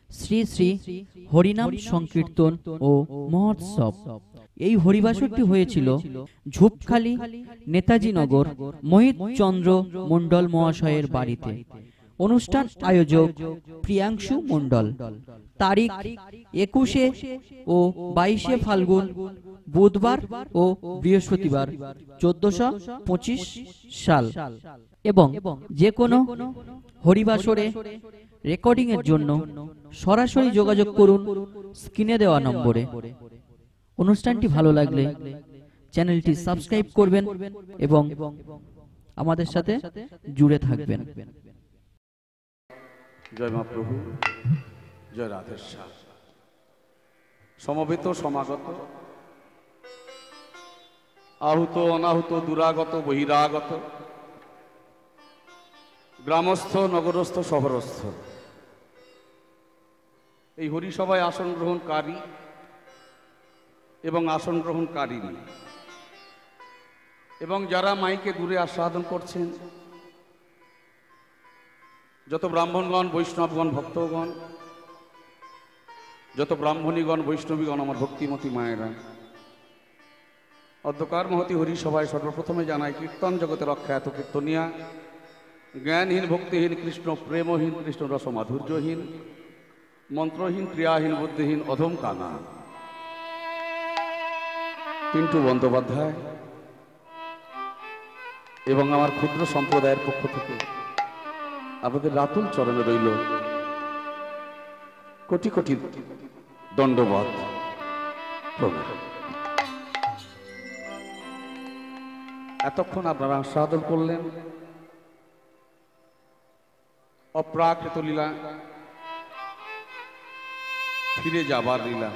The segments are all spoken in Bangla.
শ্রী শ্রী হরিনাম সংকীর্তন ও মহোৎসব। এই হরিবাসরটি হয়েছিল ঝুপখালি নেতাজি নগর মোহিত চন্দ্র মণ্ডল মহাশয়ের বাড়িতে। অনুষ্ঠান আয়োজক প্রিয়াংশু মণ্ডল। তারিখ 21 ও 22 ফাল্গুন, বুধবার ও বৃহস্পতিবার, 1425 সাল। এবং যে কোনো হরিবাসরে রেকর্ডিং এর জন্য সরাসরি যোগাযোগ করুন স্ক্রিনে দেওয়া নম্বরে। অনুষ্ঠানটি ভালো লাগলে চ্যানেলটি সাবস্ক্রাইব করবেন এবং আমাদের সাথে জুড়ে থাকবেন। জয় মা প্রভু, জয় রাধেশ্যাম। সমবেত সমাগত, আহুত অনাহুত, দুরাগত বহিরাগত, গ্রামস্থ নগরস্থ শহরস্থ, এই হরিসভায় আসন গ্রহণকারী এবং আসন গ্রহণকারিণী এবং যারা মাইকে দূরে আস্বাদন করছেন, যত ব্রাহ্মণগণ, বৈষ্ণবগণ, ভক্তগণ, যত ব্রাহ্মণীগণ, বৈষ্ণবীগণ, আমার ভক্তিমতী মায়েরা, অধ্যকার মহতি হরিসভায় সর্বপ্রথমে জানাই কীর্তন জগতের অখ্যাত কীর্তনিয়া, জ্ঞানহীন ভক্তিহীন কৃষ্ণ প্রেমহীন, কৃষ্ণ রস মাধুর্যহীন, মন্ত্রহীন ক্রিয়াহীন বুদ্ধিহীন অধম কানা পিন্টু বন্দ্যোপাধ্যায় এবং আমার ক্ষুদ্র সম্প্রদায়ের পক্ষ থেকে আপনাদের রাতুল চরণে রইল কোটি কোটি দণ্ডবত প্রণাম। এতক্ষণ আপনারা আস্বাদন করলেন অপ্রাকৃত লীলা, ফিরে যাবার লীলা,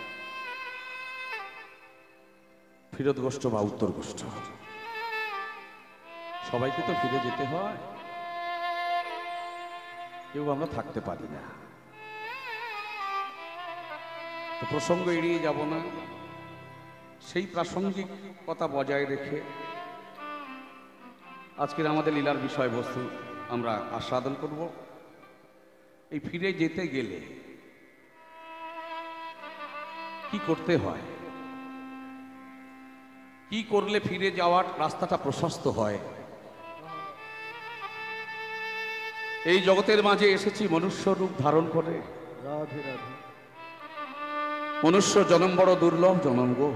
ফিরত গোষ্ঠ বা উত্তর গোষ্ঠ। সবাইকে তো ফিরে যেতে হয়, কেউ আমরা থাকতে পারি না। তো প্রসঙ্গ এড়িয়ে যাব না, সেই প্রাসঙ্গিকতা বজায় রেখে আজকের আমাদের লীলার বিষয়বস্তু আমরা আস্বাদন করব। এই ফিরে যেতে গেলে কি করতে হয়, কি করলে ফিরে যাওয়ার রাস্তাটা প্রশস্ত হয়। এই জগতের মাঝে এসেছি মনুষ্য রূপ ধারণ করে। রাধে রাধে। মনুষ্য জন্ম বড় দুর্লভ জন্ম গো।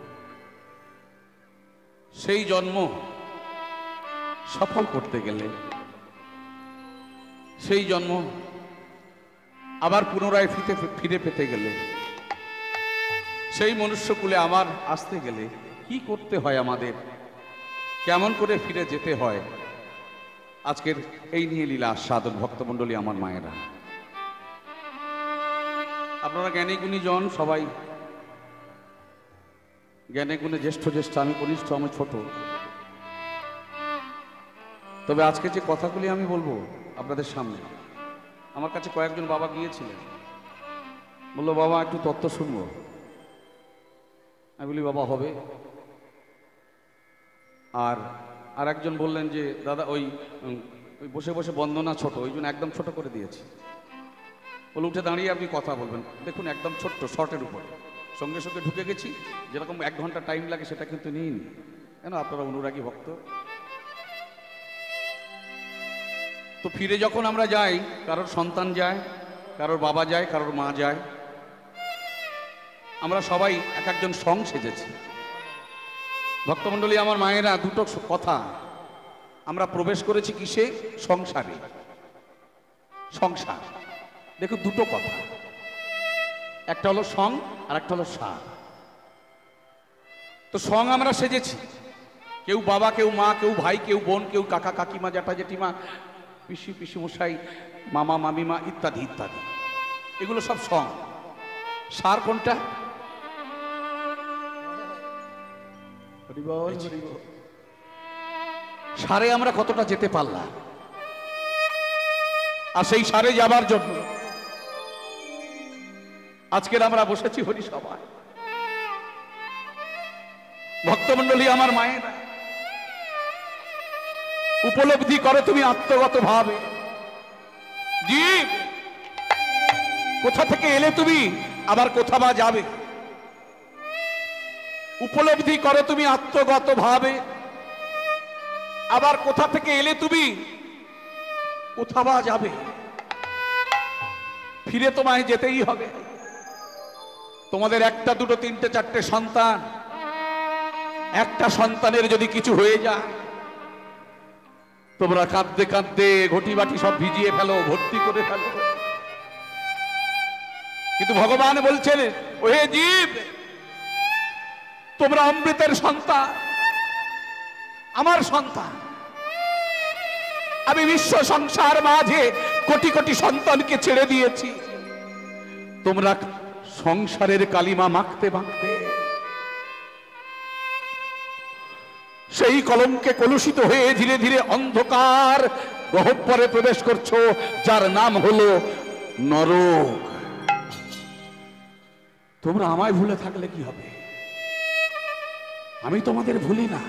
সেই জন্ম সফল করতে গেলে, সেই জন্ম আবার পুনরায় ফিরে পেতে গেলে, সেই মনুষ্যকুলে আবার আসতে গেলে কি করতে হয় আমাদের, কেমন করে ফিরে যেতে হয়, আজকের এই নিয়ে লীলা আস্বাদন ভক্তমণ্ডলী আমার মায়েরা। আপনারা জ্ঞানী গুণী জন, সবাই জ্ঞানে গুণে জ্যেষ্ঠ জ্যেষ্ঠ, আমি কনিষ্ঠ, আমি ছোট। তবে আজকে যে কথাগুলি আমি বলবো আপনাদের সামনে, আমার কাছে কয়েকজন বাবা গিয়েছিলেন, বললো বাবা একটু তত্ত্ব শুনবো। আমি বলি বাবা হবে। আর একজন বললেন যে দাদা ওই বসে বসে বন্দনা ছোট, ওই জন্য একদম ছোট করে দিয়েছি। বলে উঠে দাঁড়িয়ে আপনি কথা বলবেন। দেখুন একদম ছোট্ট, শর্টের উপরে, সঙ্গে সঙ্গে ঢুকে গেছি। যেরকম 1 ঘন্টা টাইম লাগে সেটা কিন্তু নিইনি, কেন আপনারা অনুরাগী ভক্ত। তো ফিরে যখন আমরা যাই, কারোর সন্তান যায়, কারোর বাবা যায়, কারোর মা যায়, আমরা সবাই এক একজন সং সেজেছি। ভক্তমণ্ডলী আমার মায়েরা, দুটো কথা, আমরা প্রবেশ করেছি কিসে? সংসারে। সংসার, দেখো দুটো কথা, একটা হলো সং আর একটা হলো সার। তো সং আমরা সেজেছি, কেউ বাবা, কেউ মা, কেউ ভাই, কেউ বোন, কেউ কাকা কাকিমা, জ্যাঠা জেঠিমা, পিসি পিসিমশাই, মামা মামিমা ইত্যাদি ইত্যাদি, এগুলো সব সং। সার কোনটা? সারে আমরা কতটা যেতে পারলাম, আর সেই সারে যাবার জন্য আজকের আমরা বসেছি হরিসভায়। ভক্তমণ্ডলী আমার মায়েরা, উপলব্ধি করো তুমি আত্মগত ভাবে, জীব কোথা থেকে এলে তুমি, আবার কোথা বা যাবে? উপলব্ধি করো তুমি আত্মগত ভাবে, আবার কোথা থেকে এলে তুমি, কোথা বা যাবে? ফিরে তোমায় যেতেই হবে। তোমাদের একটা দুটো তিনটে চারটে সন্তান, একটা সন্তানের যদি কিছু হয়ে যায়, তোমরা কাঁদতে কাঁদতে ঘটি বাটি সব ভিজিয়ে ফেলো, ভর্তি করে ফেলো। কিন্তু ভগবান বলছেন, ওহে জীব, তোমরা অমৃতের সন্তান, আমার সন্তান। আমি বিশ্ব সংসার মাঝে কোটি কোটি সন্তানকে ছেড়ে দিয়েছি। তোমরা সংসারের কালিমা মাখতে মাখতে সেই কলঙ্কে কলুষিত হয়ে ধীরে ধীরে অন্ধকার গহ্বরে প্রবেশ করছো, যার নাম হলো নরক। তোমরা আমায় ভুলে থাকলে কি হবে? আমি তোমাদের ভুলি না।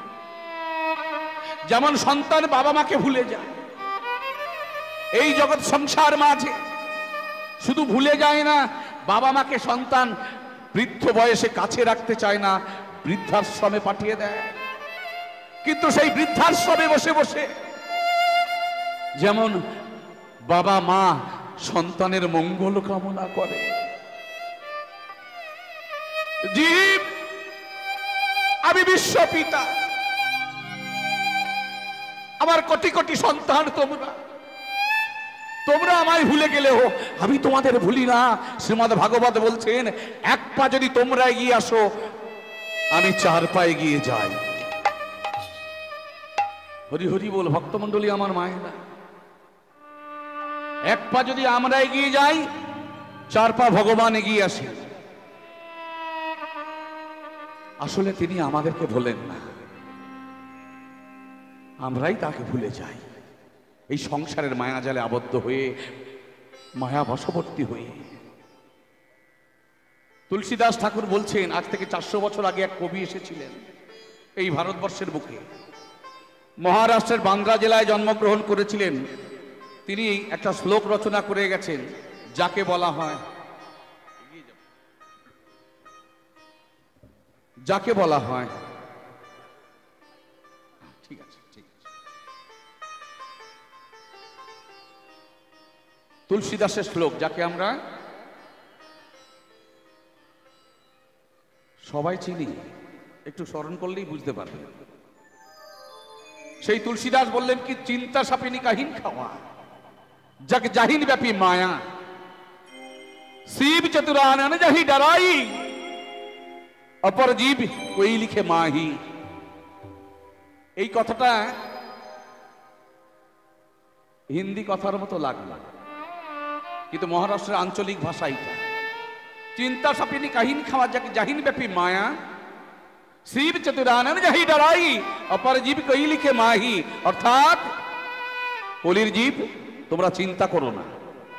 যেমন সন্তান বাবা মাকে ভুলে যায়, এই জগৎ সংসার মাঝে শুধু ভুলে যায় না, বাবা মাকে সন্তান বৃদ্ধ বয়সে কাছে রাখতে চায় না, বৃদ্ধাশ্রমে পাঠিয়ে দেয়। কিন্তু সেই বৃদ্ধাশ্রমে বসে বসে যেমন বাবা মা সন্তানের মঙ্গল কামনা করে, জীব, আমি বিশ্ব পিতা, আমার কোটি কোটি সন্তান তোমরা, তোমরা আমায় ভুলে গেলেও আমি তোমাদের ভুলি না। শ্রীমদ্ ভাগবত বলছেন, এক পা যদি তোমরা এগিয়ে আসো, আমি চার পা এগিয়ে যাই। হরি হরি বল ভক্তমন্ডলী, আমার মায়েরা, এক পা যদি আমরা এগিয়ে যাই, চার পা ভগবান এগিয়ে আসে। আসলে তিনি আমাদেরকে ভোলেন না, আমরাই তাকে ভুলে যাই। এই সংসারের মায়া জালে আবদ্ধ হয়ে, মায়া বশবর্তী হয়ে। তুলসীদাস ঠাকুর বলছেন, আজ থেকে 400 বছর আগে এক কবি এসেছিলেন এই ভারতবর্ষের বুকে। মহারাষ্ট্রের বান্দ্রা জেলায় জন্মগ্রহণ করেছিলেন। তিনি একটা শ্লোক রচনা করে গেছেন, যাকে বলা হয়, যাকে বলা হয়, ঠিক আছে, ঠিক আছে, তুলসীদাসের শ্লোক, যাকে আমরা সবাই চিনি, একটু স্মরণ করলেই বুঝতে পারবে। সেই তুলসীদাস বললেন কি, চিন্তা সাপিনী কাহিন খাওয়া, যাকে জাহিন ব্যাপী মায়া, শিব চতুরানন যাহি ডরাই, অপর জীব ওই লিখে মাহি। এই কথাটা হিন্দি কথার মতো লাগলো, কিন্তু মহারাষ্ট্রের আঞ্চলিক ভাষা এটা। চিন্তা সাপিনী কাহিন খাওয়া, যাকে জাহিন ব্যাপী মায়া, শিব চতুরানন যাহি ডরাই, অপর জীব কই লিখে মাহি। অর্থাৎ কলির জীব, তোমরা চিন্তা করো না।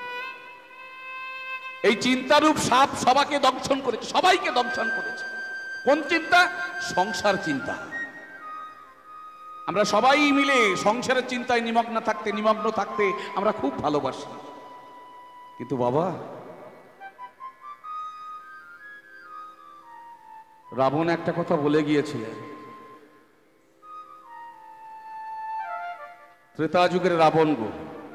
এই চিন্তারূপ সাপ সবাইকে দংশন করেছে, সবাইকে দংশন করেছে। কোন চিন্তা? সংসার চিন্তা। আমরা সবাই মিলে সংসারের চিন্তায় নিমগ্ন থাকতে আমরা খুব ভালোবাসি। কিন্তু বাবা, রাবণ একটা কথা বলে গিয়েছিলেন, ত্রেতা যুগের রাবণ গো,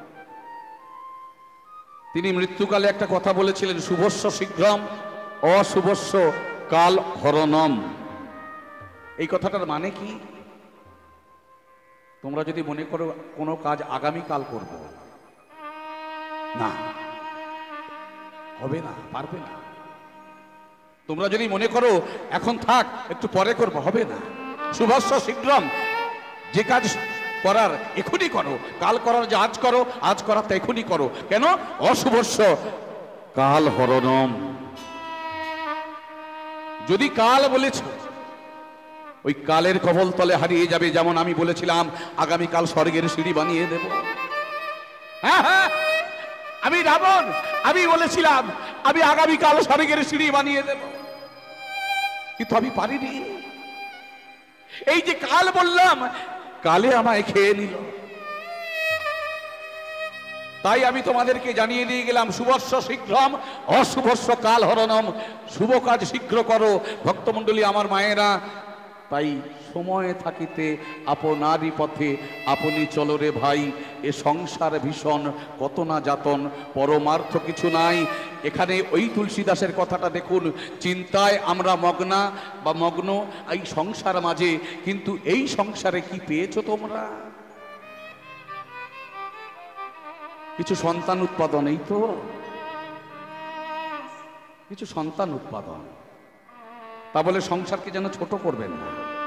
তিনি মৃত্যুকালে একটা কথা বলেছিলেন, শুভস্য শীঘ্রম অশুভস্য কাল হরণম। এই কথাটার মানে কি? তোমরা যদি মনে করো কোনো কাজ আগামীকাল করব, না, হবে না, পারবে না। তোমরা যদি মনে করো এখন থাক, একটু পরে করবো, হবে না। শুভস্য শীঘ্রম, যে কাজ করার এখনই করো, কাল করার যে আজ করো, আজ করার তা এখনই করো। কেন? অশুভস্য কাল হরণম। যদি কাল বলেছ, ওই কালের কবল তলে হারিয়ে যাবে। যেমন আমি বলেছিলাম আগামীকাল স্বর্গের সিঁড়ি বানিয়ে দেব। হ্যাঁ হ্যাঁ, আমি রাবণ, আমি বলেছিলাম আমি আগামীকাল স্বর্গের সিঁড়ি বানিয়ে দেব, কিন্তু আমি পারিনি। এই যে কাল বললাম, কালে আমায় খেয়ে নিল। তাই আমি তোমাদেরকে জানিয়ে দিয়ে গেলাম, শুভস্য শীঘ্রম অশুভস্য কাল হরণম। শুভ কাজ শীঘ্র করো ভক্তমণ্ডলী আমার মায়েরা। তাই সময় থাকিতে আপনারই পথে আপনি চলো রে ভাই। এ সংসার ভীষণ কত না যাতন, পরমার্থ কিছু নাই। এখানে ওই তুলসীদাসের কথাটা দেখুন, চিন্তায় আমরা মগ্ন এই সংসার মাঝে, কিন্তু এই সংসারে কি পেয়েছো তোমরা? কিছু সন্তান উৎপাদন, এই তো কিছু সন্তান উৎপাদন। তা বলে সংসারকে যেন ছোট করবেন না।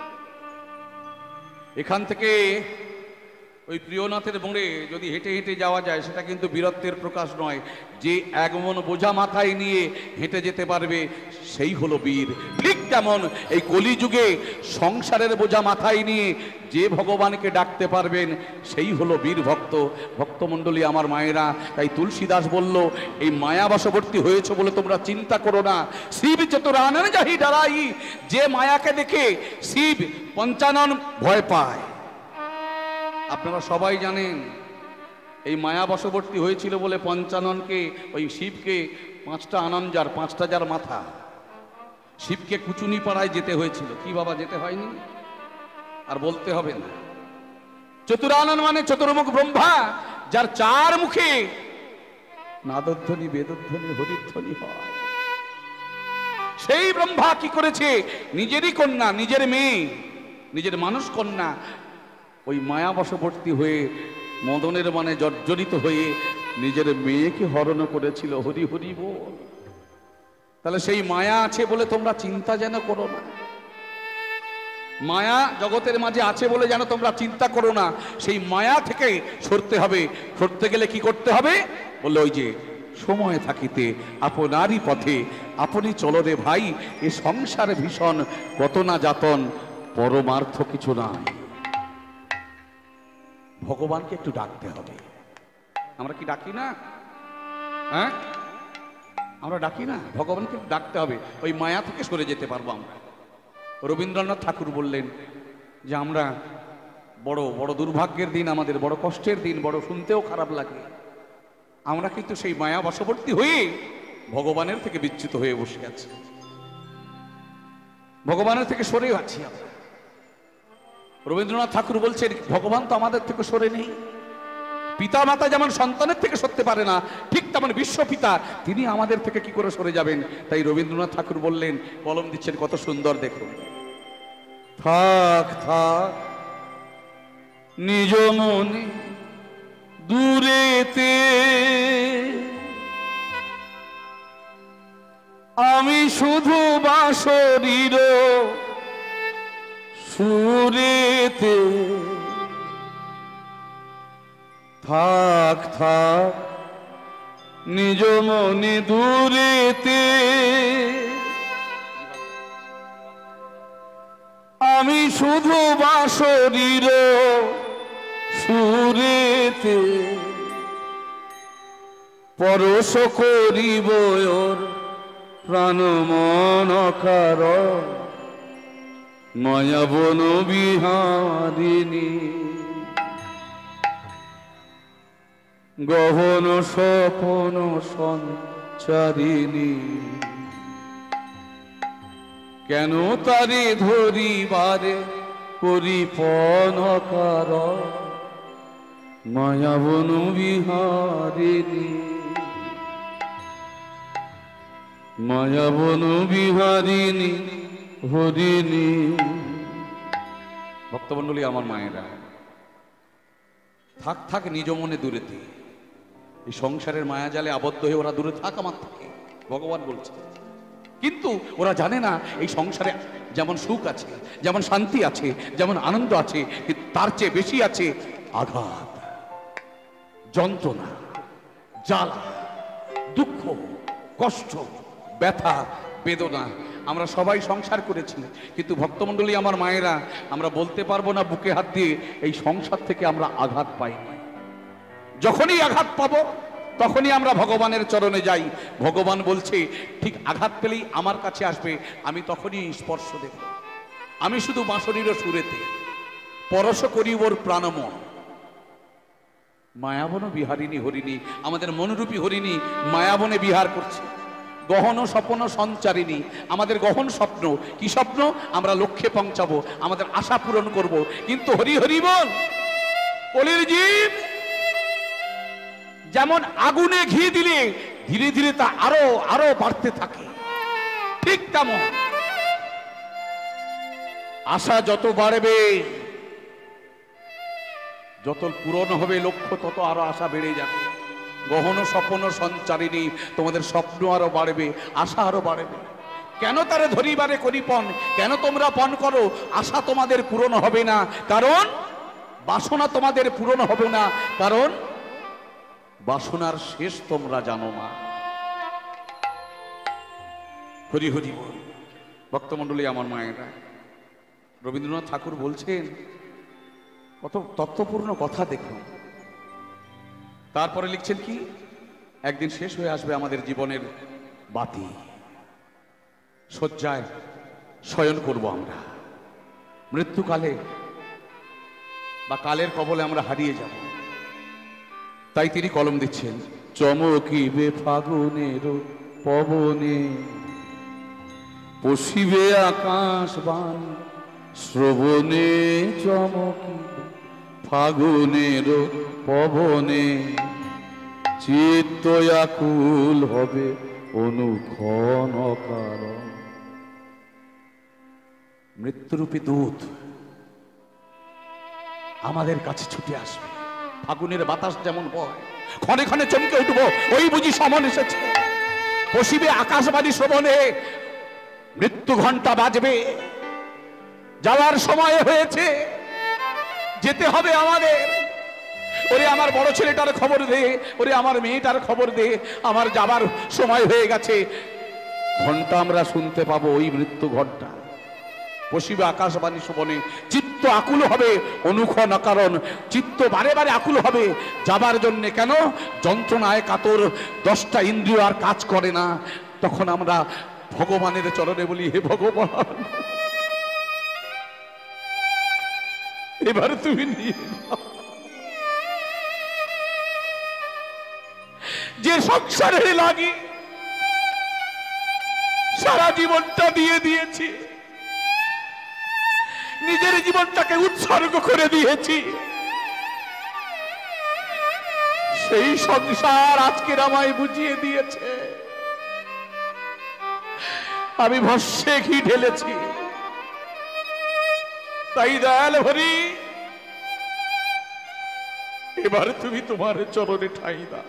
এখান থেকে ওই প্রিয়নাথের মোড়ে যদি হেঁটে হেঁটে যাওয়া যায়, সেটা কিন্তু বীরত্বের প্রকাশ নয়। যে এক মন বোঝা মাথায় নিয়ে হেঁটে যেতে পারবে সেই হলো বীর। ঠিক তেমন এই কলিযুগে সংসারের বোঝা মাথায় নিয়ে যে ভগবানকে ডাকতে পারবেন সেই হলো বীর ভক্ত। ভক্তমণ্ডলী আমার মায়েরা, তাই তুলসীদাস বলল, এই মায়া বশবর্তী হয়েছে বলে তোমরা চিন্তা করো না। শিব চতুরানন যাহি ডরাই, যে মায়াকে দেখে শিব পঞ্চানন ভয় পায়। আপনারা সবাই জানেন এই মায়া বশবর্তী হয়েছিল বলে পঞ্চাননকে, ওই শিবকে 5টা আনন্দার 5টা যার মাথা, শিবকে কুচুনি পাড়ায় যেতে হয়েছিল। কি বাবা, যেতে হয়নি? আর বলতে হবে না। চতুরানন মানে চতুর্মুখ ব্রহ্মা, যার 4 মুখে নাদধ্বনি বেদধ্বনি হরিধ্বনি হয়। সেই ব্রহ্মা কি করেছে? নিজেরই কন্যা, নিজের মেয়ে, নিজের মানুষ কন্যা ওই মায়া বশবর্তী হয়ে মদনের মানে জর্জরিত হয়ে নিজের মেয়েকে হরণ করেছিল। হরি হরি বল। তাহলে সেই মায়া আছে বলে তোমরা চিন্তা যেন করো না। মায়া জগতের মাঝে আছে বলে যেন তোমরা চিন্তা করো না। সেই মায়া থেকে সরতে হবে। সরতে গেলে কি করতে হবে? বললো, ওই যে সময় থাকিতে আপনারই পথে আপনি চলো রে ভাই। এ সংসারে ভীষণ কত না যাতন, পরমার্থ কিছু নাই। ভগবানকে একটু ডাকতে হবে। আমরা কি ডাকি না? হ্যাঁ, আমরা ডাকি না? ভগবানকে ডাকতে হবে, ওই মায়া থেকে সরে যেতে পারবো আমরা। রবীন্দ্রনাথ ঠাকুর বললেন যে আমরা বড় বড় দুর্ভাগ্যের দিন, আমাদের বড় কষ্টের দিন, বড় শুনতেও খারাপ লাগে, আমরা কিন্তু সেই মায়া বশবর্তী হয়ে ভগবানের থেকে বিচ্যুত হয়ে বসে আছি, ভগবানের থেকে সরে আছি আমরা। রবীন্দ্রনাথ ঠাকুর বলছেন, ভগবান তো আমাদের থেকে সরে নেই। পিতা মাতা যেমন সন্তানের থেকে সরতে পারে না, ঠিক তেমন বিশ্বপিতা তিনি আমাদের থেকে কি করে সরে যাবেন? তাই রবীন্দ্রনাথ ঠাকুর বললেন, কলম দিচ্ছেন কত সুন্দর, দেখুন। থাক থাক নিজ মনে দূরেতে, আমি শুধু বাঁশরীর সুরেতে। থাক থাক নিজ মনে দূরেতে, আমি শুধু বাঁশরীর সুরেতে। পরশ করিব ওর প্রাণ মন কার, মায়াবন বিহারিণী। গহন স্বপন সঞ্চারিণী, কেন তারে ধরিবারে পরিপন কার, মায়াবন বিহারিণী। মায়াবন বিহারিণী হরিণী। ভক্তমণ্ডলী আমার মায়েরা, থাক থাক নিজ মনে দূরেতে। এই সংসারের মায়া জালে আবদ্ধ হয়ে ওরা দূরে থাক আমার থেকে, ভগবান বলছে। কিন্তু ওরা জানে না এই সংসারে যেমন সুখ আছে, যেমন শান্তি আছে, যেমন আনন্দ আছে, তার চেয়ে বেশি আছে আঘাত, যন্ত্রণা, জ্বালা, দুঃখ, কষ্ট, ব্যথা, বেদনা। আমরা সবাই সংসার করেছি, কিন্তু ভক্তমণ্ডলী আমার মায়েরা, আমরা বলতে পারবো না বুকে হাত দিয়ে এই সংসার থেকে আমরা আঘাত পাই। যখনই আঘাত পাবো তখনই আমরা ভগবানের চরণে যাই। ভগবান বলছে, ঠিক আঘাত পেলেই আমার কাছে আসবে, আমি তখনই স্পর্শ দেব। আমি শুধু বাঁশরীর সুরেতে পরশ করি ওর প্রাণমন। মায়াবন বিহারিণী হরিণী, আমাদের মনোরূপী হরিণী মায়াবনে বিহার করছে। গহন স্বপ্ন সঞ্চারিণী, আমাদের গহন স্বপ্ন কি স্বপ্ন? আমরা লক্ষ্যে পৌঁছাবো, আমাদের আশা পূরণ করব। কিন্তু হরি হরি বল, কলির জীব যেমন আগুনে ঘি দিলে ধীরে ধীরে তা আরো আরো বাড়তে থাকে, ঠিক তেমন আশা যত বাড়বে, যত পূরণ হবে লক্ষ্য, তত আরো আশা বেড়ে যাবে। গহন স্বপ্ন সঞ্চারিণী, তোমাদের স্বপ্ন আরো বাড়বে, আশা আরো বাড়বে। কেন তারে ধরিবারে করি পণ? কেন তোমরা পণ করো? আশা তোমাদের পূরণ হবে না, কারণ বাসনা তোমাদের পূরণ হবে না, কারণ বাসনার শেষ তোমরা জানো না। হরি হরি বল। ভক্তমণ্ডলী আমার মায়েরা, রবীন্দ্রনাথ ঠাকুর বলছেন কত তত্ত্বপূর্ণ কথা দেখুন। তারপরে লিখছেন কি, একদিন শেষ হয়ে আসবে আমাদের জীবনের বাতি, শয্যায় শয়ন করব আমরা, মৃত্যুকালে বা কালের কবলে আমরা হারিয়ে যাব। তাই তিনি কলম দিচ্ছেন, চমকিবে ফাগুনের পবনে, পশিবে আকাশ বান শ্রবণে, চমকিবে ফাগুনের পবনে, চিত্ত আকুল হবে অনুক্ষণ কারণ। মৃত্যুরূপী দূত আমাদের কাছে ছুটে আসবে, ফাগুনের বাতাস যেমন বয়, ক্ষণে ক্ষণে চমকে উঠবো, ওই বুঝি সমন এসেছে। পশিবে আকাশবাণী শ্রবণে, মৃত্যু ঘন্টা বাজবে, যাওয়ার সময় হয়েছে, যেতে হবে আমাদের। ওরে আমার বড় ছেলেটার খবর দে, ওরে আমার মেয়েটার খবর দে, আমার যাবার সময় হয়ে গেছে। ঘন্টা আমরা শুনতে পাবো, ওই মৃত্যু ঘন্টা। পশিবে আকাশবাণী শ্রবণে, চিত্ত আকুল হবে অনুক্ষণ কারণ, চিত্ত বারে বারে আকুল হবে যাবার জন্যে। কেন? যন্ত্রণায় কাতর, 10টা ইন্দ্রিয় আর কাজ করে না। তখন আমরা ভগবানের চরণে বলি, হে ভগবান, এবার তুমি নিয়ে নাও। যে সংসারের লাগি সারা জীবনটা দিয়ে দিয়েছি, নিজের জীবনটাকে উৎসর্গ করে দিয়েছি, সেই সংসার আজকের আমায় বুঝিয়ে দিয়েছে আমি ভস্যে ঘি ঢেলেছি। তাই দয়াল হরি, এবার তুমি তোমার চরণে ঠাঁই দাও,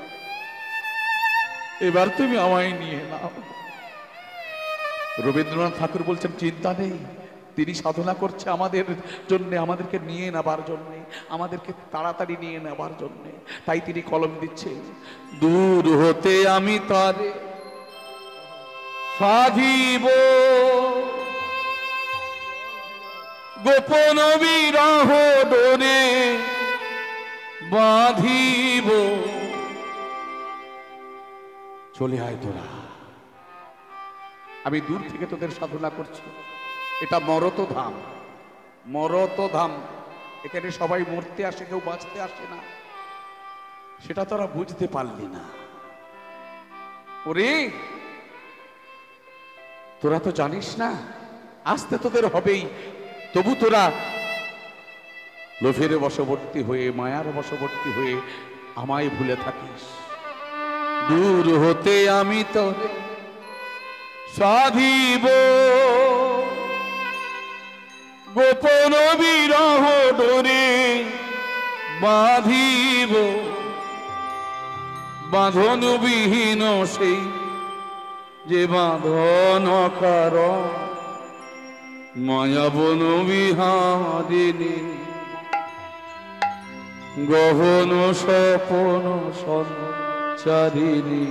এবার তুমি আমায় নিয়ে নাও। রবীন্দ্রনাথ ঠাকুর বলছেন, চিন্তা নেই, তিনি সাধনা করছে আমাদের জন্য, আমাদেরকে নিয়ে নেবার জন্য, আমাদেরকে তাড়াতাড়ি নিয়ে নেবার জন্য। তাই তিনি কলম দিচ্ছেন, দূর হতে আমি তারে সাধিব, গোপন বিরহ ডোরে বাঁধিব। চলে আয় তোরা, আমি দূর থেকে তোদের সাধনা করছি। এটা মরত ধাম, মরত ধাম। এখানে সবাই মরতে আসে, কেউ বাঁচতে আসে না। সেটা তোরা বুঝতে পারলি না। ওরে তোরা তো জানিস না, আসতে তোদের হবেই, তবু তোরা লোভের বশবর্তী হয়ে, মায়ার বশবর্তী হয়ে আমায় ভুলে থাকিস। দূর হতে আমি তোরে সাধিব, গোপন বিরহ ডোরে বাঁধিব। বাঁধন বিহীন সেই যে বাঁধন কারণ, মায়াবন বিহারিণী গহন স্বপন সঞ্চারিণী।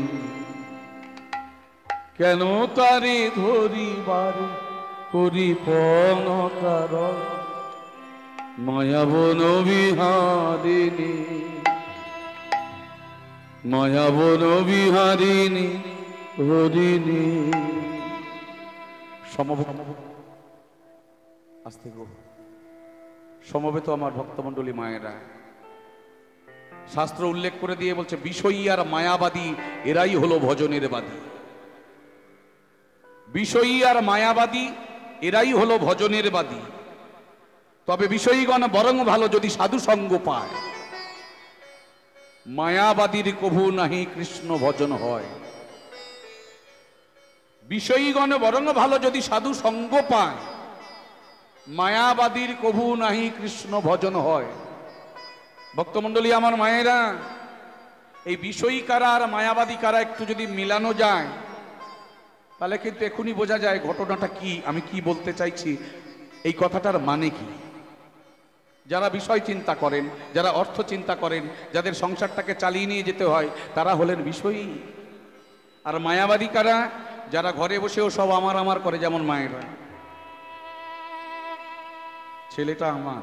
কেন তারে ধরিবার করি পণ কারণ, মায়াবন বিহারিণী মায়াবন বিহারিণী হরিণী। আস্তে গো, সমবেত আমার ভক্তমণ্ডলী মায়েরা, শাস্ত্র উল্লেখ করে দিয়ে বলছে বিষয়ী আর মায়াবাদী এরাই হলো ভজনের বাদী। বিষয়ী আর মায়াবাদী এরাই হলো ভজনের বাদী। তবে বিষয়ীগণ বরং ভালো যদি সাধু সঙ্গ পায়, মায়াবাদীর কভু নাহি কৃষ্ণ ভজন হয়। বিষয়ীগণ বরং ভালো যদি সাধু সঙ্গ পায়, মায়াবাদীর কভু নাহি কৃষ্ণ ভজন হয়। ভক্তমণ্ডলী আমার মায়েরা, এই বিষয়ী কারা আর মায়াবাদী কারা একটু যদি মিলানো যায়, তাহলে কিন্তু এখনই বোঝা যায় ঘটনাটা কি, আমি কি বলতে চাইছি, এই কথাটার মানে কি। যারা বিষয় চিন্তা করেন, যারা অর্থ চিন্তা করেন, যাদের সংসারটাকে চালিয়ে নিয়ে যেতে হয়, তারা হলেন বিষয়ী। আর মায়াবাদী কারা? যারা ঘরে বসেও সব আমার আমার করে, যেমন মায়েরা, ছেলেটা আমার,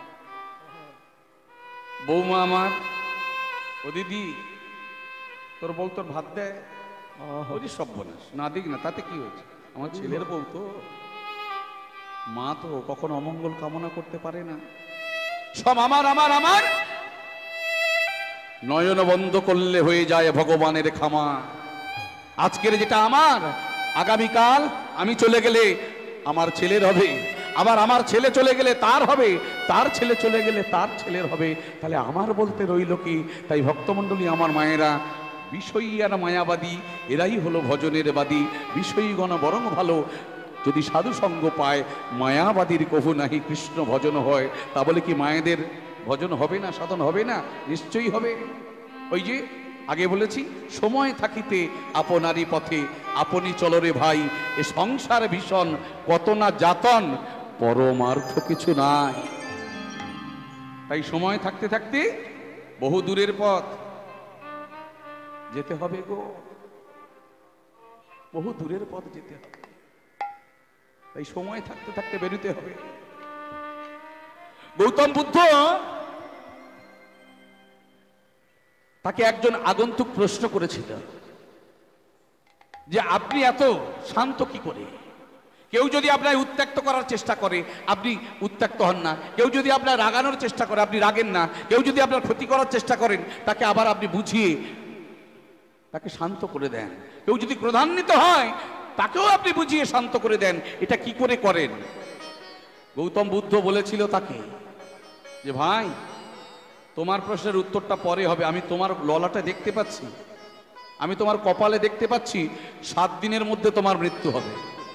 বৌমা আমার, ও দিদি তোর বউ তোর ভাত দেয়, ওই সব বলিস না, দিক না, তাতে কি হয়েছে, আমার ছেলের বউ তো, মা তো কখনো অমঙ্গল কামনা করতে পারে না। সব আমার আমার আমার, নয়ন বন্ধ করলে হয়ে যায় ভগবানের ক্ষমা। আজকের যেটা আমার, আগামীকাল আমি চলে গেলে আমার ছেলের হবে, আবার আমার ছেলে চলে গেলে তার হবে, তার ছেলে চলে গেলে তার ছেলের হবে, তাহলে আমার বলতে রইল কি? তাই ভক্তমণ্ডলী আমার মায়েরা, বিষয়ী আর মায়াবাদী এরাই হলো ভজনের বাদী। বিষয়ীগণ বরং ভালো যদি সাধু সঙ্গ পায়, মায়াবাদীর কভু নাহি কৃষ্ণ ভজন হয়। তা বলে কি মায়েদের ভজন হবে না, সাধন হবে না? নিশ্চয়ই হবে। ওই যে আগে বলেছি, সময় থাকিতে আপনারই পথে আপনি চলরে ভাই, এ সংসার ভীষণ কত না যাতন, পরমার্থ কিছু নাই। তাই সময় থাকতে থাকতে বহু দূরের পথ যেতে হবে গো, বহু দূরের পথ যেতে হবে। তাই সময় থাকতে থাকতে বেরোতে হবে। গৌতম বুদ্ধ, তাকে একজন আগন্তুক প্রশ্ন করেছিল যে আপনি এত শান্ত কি করে? কেউ যদি আপনার উত্ত্যক্ত করার চেষ্টা করে, আপনি উত্ত্যক্ত হন না। কেউ যদি আপনার রাগানোর চেষ্টা করে, আপনি রাগেন না। কেউ যদি আপনার ক্ষতি করার চেষ্টা করেন, তাকে আবার আপনি বুঝিয়ে তাকে শান্ত করে দেন। কেউ যদি ক্রোধান্বিত হয়, তাকেও আপনি বুঝিয়ে শান্ত করে দেন। এটা কি করে করেন? গৌতম বুদ্ধ বলেছিল তাকে যে ভাই, তোমার প্রশ্নের উত্তরটা পরে হবে, আমি তোমার ললাটা দেখতে পাচ্ছি, আমি তোমার কপালে দেখতে পাচ্ছি, 7 দিনের মধ্যে তোমার মৃত্যু হবে,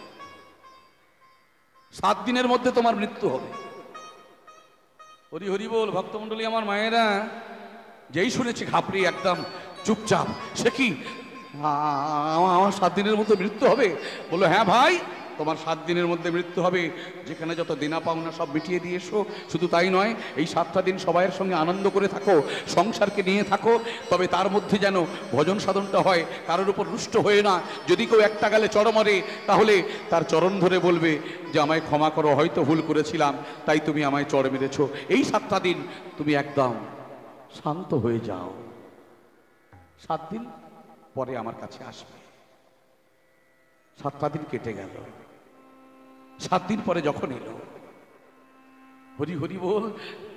7 দিনের মধ্যে তোমার মৃত্যু হবে। হরি হরি বল। ভক্তমণ্ডলী আমার মায়েরা, যেই শুনেছি ঘাবড়িয়ে একদম চুপচাপ। সে কি, আমার 7 দিনের মধ্যে মৃত্যু হবে? বললো হ্যাঁ ভাই, তোমার 7 দিনের মধ্যে মৃত্যু হবে। যেখানে যত দেনা পাওনা সব মিটিয়ে দিয়ে এসো। শুধু তাই নয়, এই 7টা দিন সবাইয়ের সঙ্গে আনন্দ করে থাকো, সংসারকে নিয়ে থাকো, তবে তার মধ্যে যেন ভজন সাধনটা হয়, কারোর উপর রুষ্ট হয়ে না। যদি কেউ একটা গালে চড় মারে, তাহলে তার চরণ ধরে বলবে যে আমায় ক্ষমা করো, হয়তো ভুল করেছিলাম, তাই তুমি আমায় চড় মেরেছ। এই 7টা দিন তুমি একদম শান্ত হয়ে যাও, 7 দিন পরে আমার কাছে আসবে। 7টা দিন কেটে গেল। 7 দিন পরে যখন এলো, হরি হরি বল,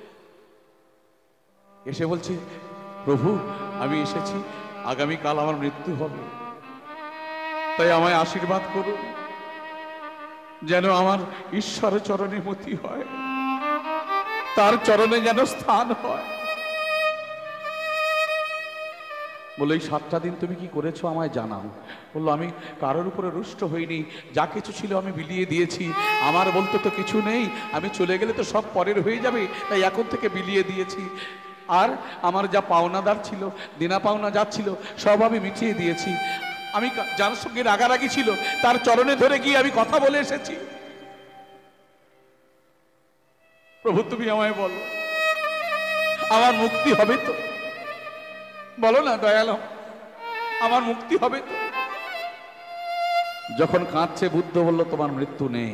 এসে বলছে প্রভু আমি এসেছি, আগামীকাল আমার মৃত্যু হবে, তাই আমায় আশীর্বাদ করুন, যেন আমার ঈশ্বর চরণে মতি হয়, তার চরণে যেন স্থান হয়। বললো এই 7টা দিন তুমি কি করেছো আমায় জানাও। বললো আমি কারোর উপরে রুষ্ট হইনি, যা কিছু ছিল আমি বিলিয়ে দিয়েছি। আমার বলতে তো কিছু নেই, আমি চলে গেলে তো সব পরের হয়ে যাবে, তাই এখন থেকে বিলিয়ে দিয়েছি। আর আমার যা পাওনাদার ছিল, দেনা পাওনা যা ছিল, সব আমি মিটিয়ে দিয়েছি। আমি যার সঙ্গে রাগারাগি ছিল, তার চরণে ধরে গিয়ে আমি কথা বলে এসেছি। প্রভু তুমি আমায় বলো, আমার মুক্তি হবে তো? বলো না দয়াল, আমার মুক্তি হবে তো? যখন কাঁদছে বুদ্ধ বলল তোমার মৃত্যু নেই।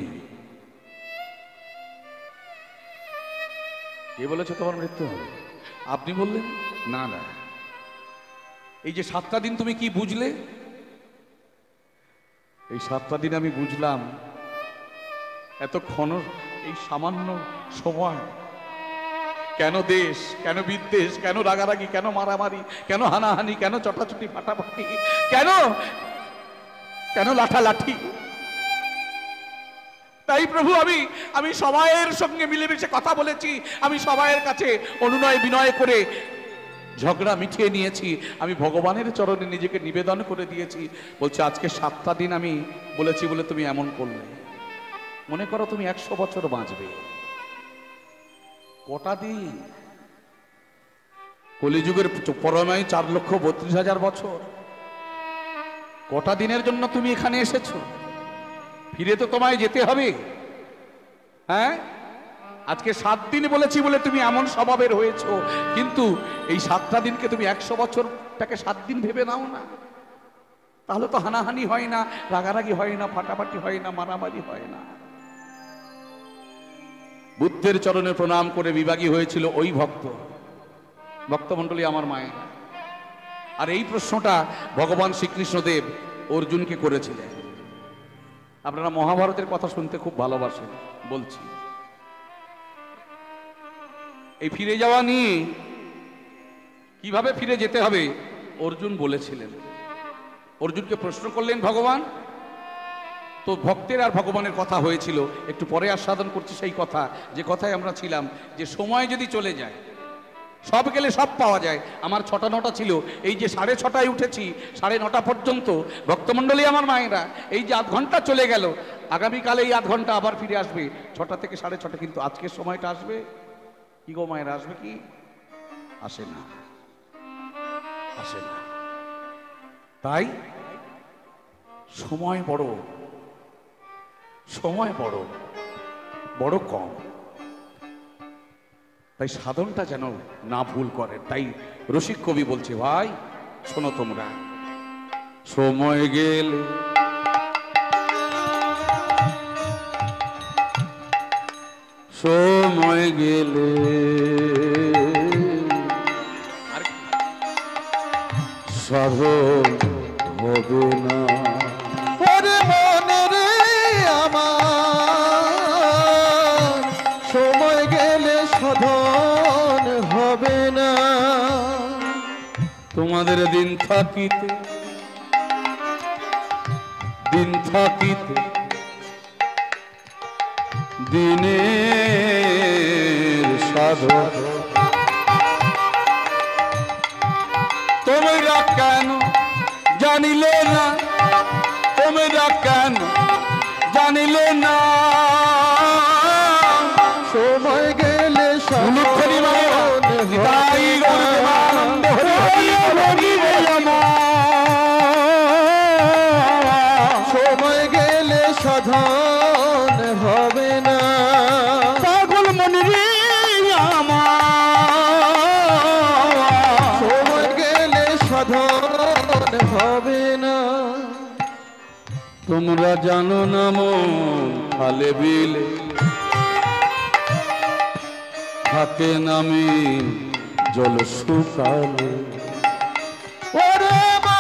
কে বলেছে তোমার মৃত্যু হবে? আপনি বললেন না না। এই যে 7টা দিন তুমি কি বুঝলে? এই 7টা দিন আমি বুঝলাম, এতক্ষণ এই সামান্য সময়, কেন দেশ, কেন বিদ্বেষ, কেন রাগারাগি, কেন মারামারি, কেন হানাহানি, কেন চটাচটি ফাটাফাটি, কেন কেন লাঠালাঠি? তাই প্রভু আমি সবাইয়ের সঙ্গে মিলেমিশে কথা বলেছি, আমি সবাইয়ের কাছে অনুনয় বিনয় করে ঝগড়া মিটিয়ে নিয়েছি, আমি ভগবানের চরণে নিজেকে নিবেদন করে দিয়েছি। বলছে আজকে 7টা দিন আমি বলেছি বলে তুমি এমন করলে। মনে করো তুমি 100 বছর বাঁচবে, কটা দিন? কলিযুগের পরমায়ু 4,32,000 বছর। কটা দিনের জন্য তুমি এখানে এসেছো? ফিরে তো তোমায় যেতে হবে। হ্যাঁ, আজকে 7 দিন বলেছি বলে তুমি এমন স্বভাবের হয়েছো, কিন্তু এই 7টা দিনকে তুমি 100 বছরটাকে 7 দিন ভেবে নাও না। তাহলে তো হানাহানি হয় না, রাগারাগি হয় না, ফাটাফাটি হয় না, মারামারি হয় না। বুদ্ধের চরণে প্রণাম করে বিভাগী হয়েছিল ওই ভক্তমণ্ডলী আমার মায়ের। আর এই প্রশ্নটা ভগবান শ্রীকৃষ্ণদেব অর্জুনকে করেছিলেন। আপনারা মহাভারতের কথা শুনতে খুব ভালোবাসেন, বলছি। এই ফিরে যাওয়া নিয়ে, কিভাবে ফিরে যেতে হবে অর্জুন বলেছিলেন। অর্জুনকে প্রশ্ন করলেন ভগবান। তো ভক্তের আর ভগবানের কথা হয়েছিল, একটু পরে আস্বাদন করছি সেই কথা, যে কথায় আমরা ছিলাম, যে সময় যদি চলে যায়, সব গেলে সব পাওয়া যায়। আমার 6টা 9টা ছিল, এই যে 6:30টায় উঠেছি, 9:30 পর্যন্ত ভক্তমণ্ডলী আমার মায়েরা, এই যে 8 ঘন্টা চলে গেল, আগামীকালে এই 8 ঘন্টা আবার ফিরে আসবে 6টা থেকে 6:30, কিন্তু আজকের সময়টা আসবে কি গো মায়েরা? আসবে কি? আসে না, আসে না। তাই সময় বড় কম। তাই সাধনটা যেন না ভুল করে। তাই রসিক কবি বলছে, ভাই শোনো তোমরা, সময় গেলে সাধন হবে না। ওরে মনে রে আমার, সময় গেলে সাধন হবে না। তোমাদের দিন থাকিতে দিনের সাধন, তোমরা কেন জানিলে না? তোমরা কেন জানিলে না? সময় গেলে সাধন হবে না। সময় গেলে সাধন হবে না। পাগল মনে রে আমার, সময় গেলে সাধন হবে না। তোমরা জানো না মন খালে বিলে থাকে নামি জল শুকালে। ওরে মা,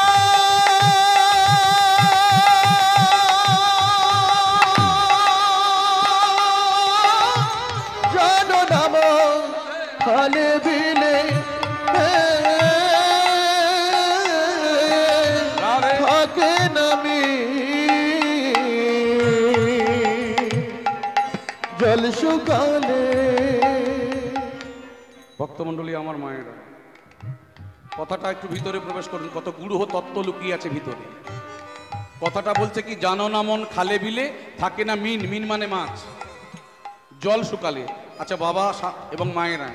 জানো না মন খালে বিলে থাকে নামি জল শুকালে। ভক্তমণ্ডলী আমার মায়েরা, কথাটা একটু ভিতরে প্রবেশ করুন, কত গূঢ় তত্ত্ব লুকিয়ে আছে ভিতরে। কথাটা বলছে কি, জানো না মন খালে বিলে থাকে না মিন মানে মাছ, জল শুকালে। আচ্ছা বাবা এবং মায়েরা,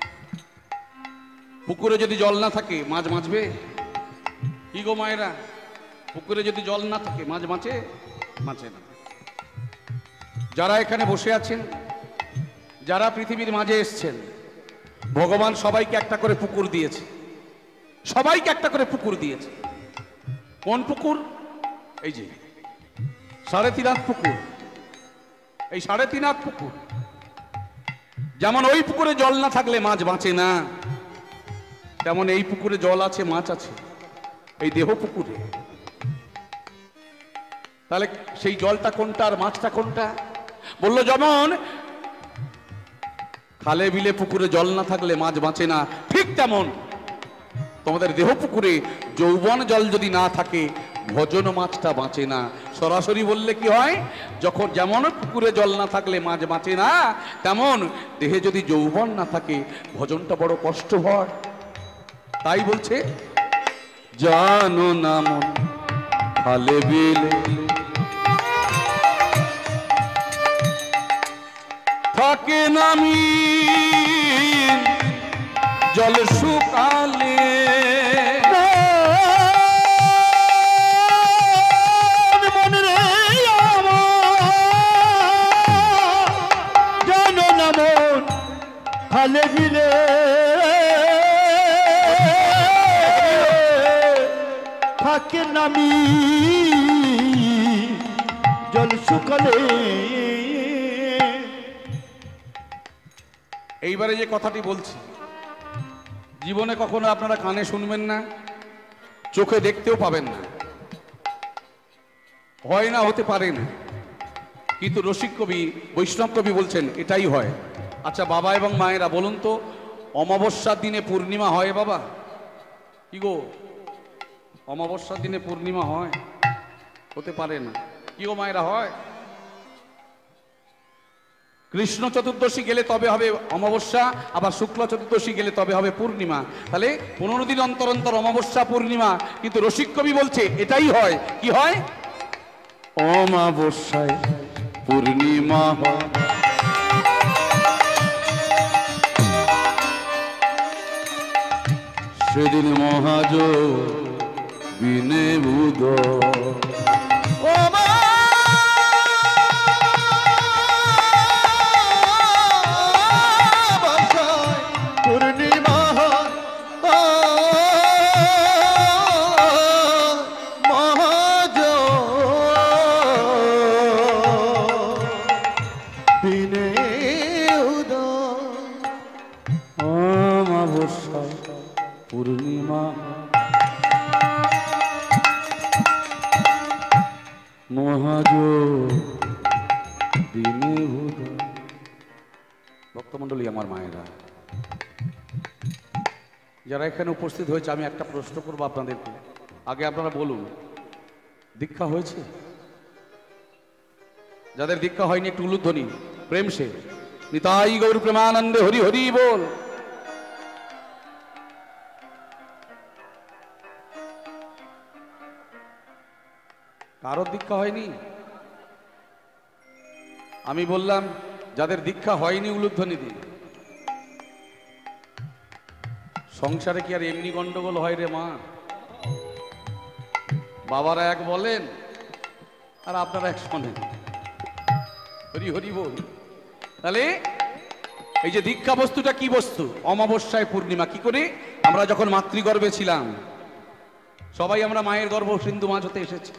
পুকুরে যদি জল না থাকে মাছ বাঁচবে কি গো মায়েরা? পুকুরে যদি জল না থাকে মাছ বাঁচে না। যারা এখানে বসে আছেন, যারা পৃথিবীর মাঝে এসছেন, ভগবান সবাইকে একটা করে পুকুর দিয়েছে, সবাইকে একটা করে পুকুর দিয়েছে। কোন পুকুর? এই যে 3.5 হাত পুকুর, এই 3.5 হাত পুকুর। যেমন ওই পুকুরে জল না থাকলে মাছ বাঁচে না, তেমন এই পুকুরে জল আছে, মাছ আছে, এই দেহ পুকুরে। তাহলে সেই জলটা কোনটা আর মাছটা কোনটা? বললো যেমন খালে বিলে পুকুরে জল না থাকলে মাছ বাঁচে না, ঠিক তেমন তোমাদের দেহ পুকুরে যৌবন জল যদি না থাকে ভজন মাছটা বাঁচে না। সরাসরি বললে কি হয়, যখন যেমন পুকুরে জল না থাকলে মাছ বাঁচে না, তেমন দেহে যদি যৌবন না থাকে ভজনটা বড় কষ্ট হয়। তাই বলছে জানো না মন খালে বিলে থাকে নামি জল শুকালে, মন রে জানো না মন খালে বিলে থাকে নামি জল শুকালে। এইবারে যে কথাটি বলছি, জীবনে কখনো আপনারা কানে শুনবেন না, চোখে দেখতেও পাবেন না, হয় না, হতে পারে না, কিন্তু রসিক কবি বৈষ্ণব কবি বলছেন এটাই হয়। আচ্ছা বাবা এবং মায়েরা বলুন তো, অমাবস্যার দিনে পূর্ণিমা হয় বাবা? কি গো, অমাবস্যার দিনে পূর্ণিমা হয়? হতে পারে না। কি গো মায়েরা, হয়? কৃষ্ণ চতুর্দশী গেলে তবে হবে অমাবস্যা, আবার শুক্ল চতুর্দশী গেলে তবে হবে পূর্ণিমা। তাহলে 15 দিন অন্তর অন্তর অমাবস্যা পূর্ণিমা, কিন্তু রসিক কবি বলছে এটাই হয়। কি হয়? অমাবস্যায় পূর্ণিমা হয়, সেদিন মহাজ বিনে বুধ পূর্ণিমা মহাজ বিনে অমাবস্যা পূর্ণিমা মহাজ দিনে ভূত। ভক্তমণ্ডলী, আমার মায়েরা যারা এখানে উপস্থিত হয়েছে, আমি একটা প্রশ্ন করবো আপনাদেরকে। আগে আপনারা বলুন, দীক্ষা হয়েছে? যাদের দীক্ষা হয়নি একটু উলুধ্বনি প্রেম সে নিতাই গৌর প্রেমানন্দে হরি হরি বল। কারো দীক্ষা হয়নি? আমি বললাম যাদের দীক্ষা হয়নি উলুধ্বনি দিন। সংসারে কি আর এমনি গন্ডগোল হয় রে মা? বাবারা এক বলেন আর আপনারা এক শোনেন। হরি হরি বল। তাহলে এই যে দীক্ষা বস্তুটা কি বস্তু? অমাবস্যায় পূর্ণিমা। কি করে? আমরা যখন মাতৃগর্ভে ছিলাম, সবাই আমরা মায়ের গর্ভ সিন্ধু মাছ হতে এসেছি।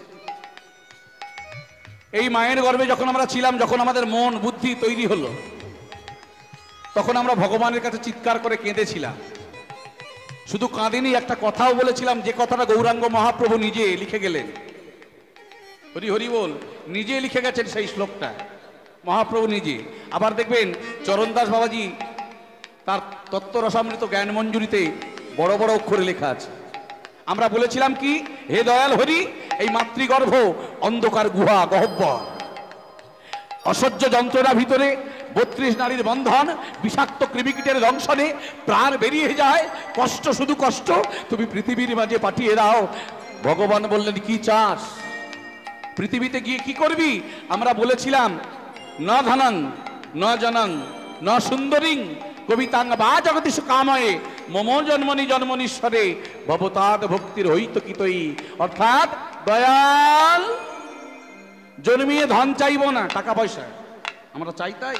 এই মায়ের গর্ভে যখন আমরা ছিলাম, যখন আমাদের মন বুদ্ধি তৈরি হলো, তখন আমরা ভগবানের কাছে চিৎকার করে কেঁদেছিলাম। শুধু কাঁদিনি, একটা কথাও বলেছিলাম, যে কথাটা গৌরাঙ্গ মহাপ্রভু নিজে লিখে গেলেন। হরি হরি বল। নিজে লিখে গেছেন সেই শ্লোকটা মহাপ্রভু নিজে। আবার দেখবেন চরণদাস বাবাজি তার তত্ত্ব রসামৃত জ্ঞান মঞ্জুরিতে বড় বড় অক্ষরে লেখা আছে। আমরা বলেছিলাম কি, হে দয়াল হরি, এই মাতৃগর্ভ অন্ধকার গুহা গহ্বর, অসহ্য যন্ত্রণা ভিতরে 32 নারীর বন্ধন, বিষাক্ত কৃমিকীটের দংশনে প্রাণ বেরিয়ে যায়, কষ্ট, শুধু কষ্ট, তুমি পৃথিবীর মাঝে পাঠিয়ে দাও। ভগবান বললেন কি চাস? পৃথিবীতে গিয়ে কি করবি? আমরা বলেছিলাম ন ধনং ন জনং ন সুন্দরীং কবিতাং বা জগদীশ কাময়ে মম জন্মনি জন্মনীশ্বরে ভবতাদ ভক্তির হৈতকিতই। অর্থাৎ দয়াল, জন্মিয়ে ধন চাইবো না, টাকা পয়সা আমরা চাই। তাই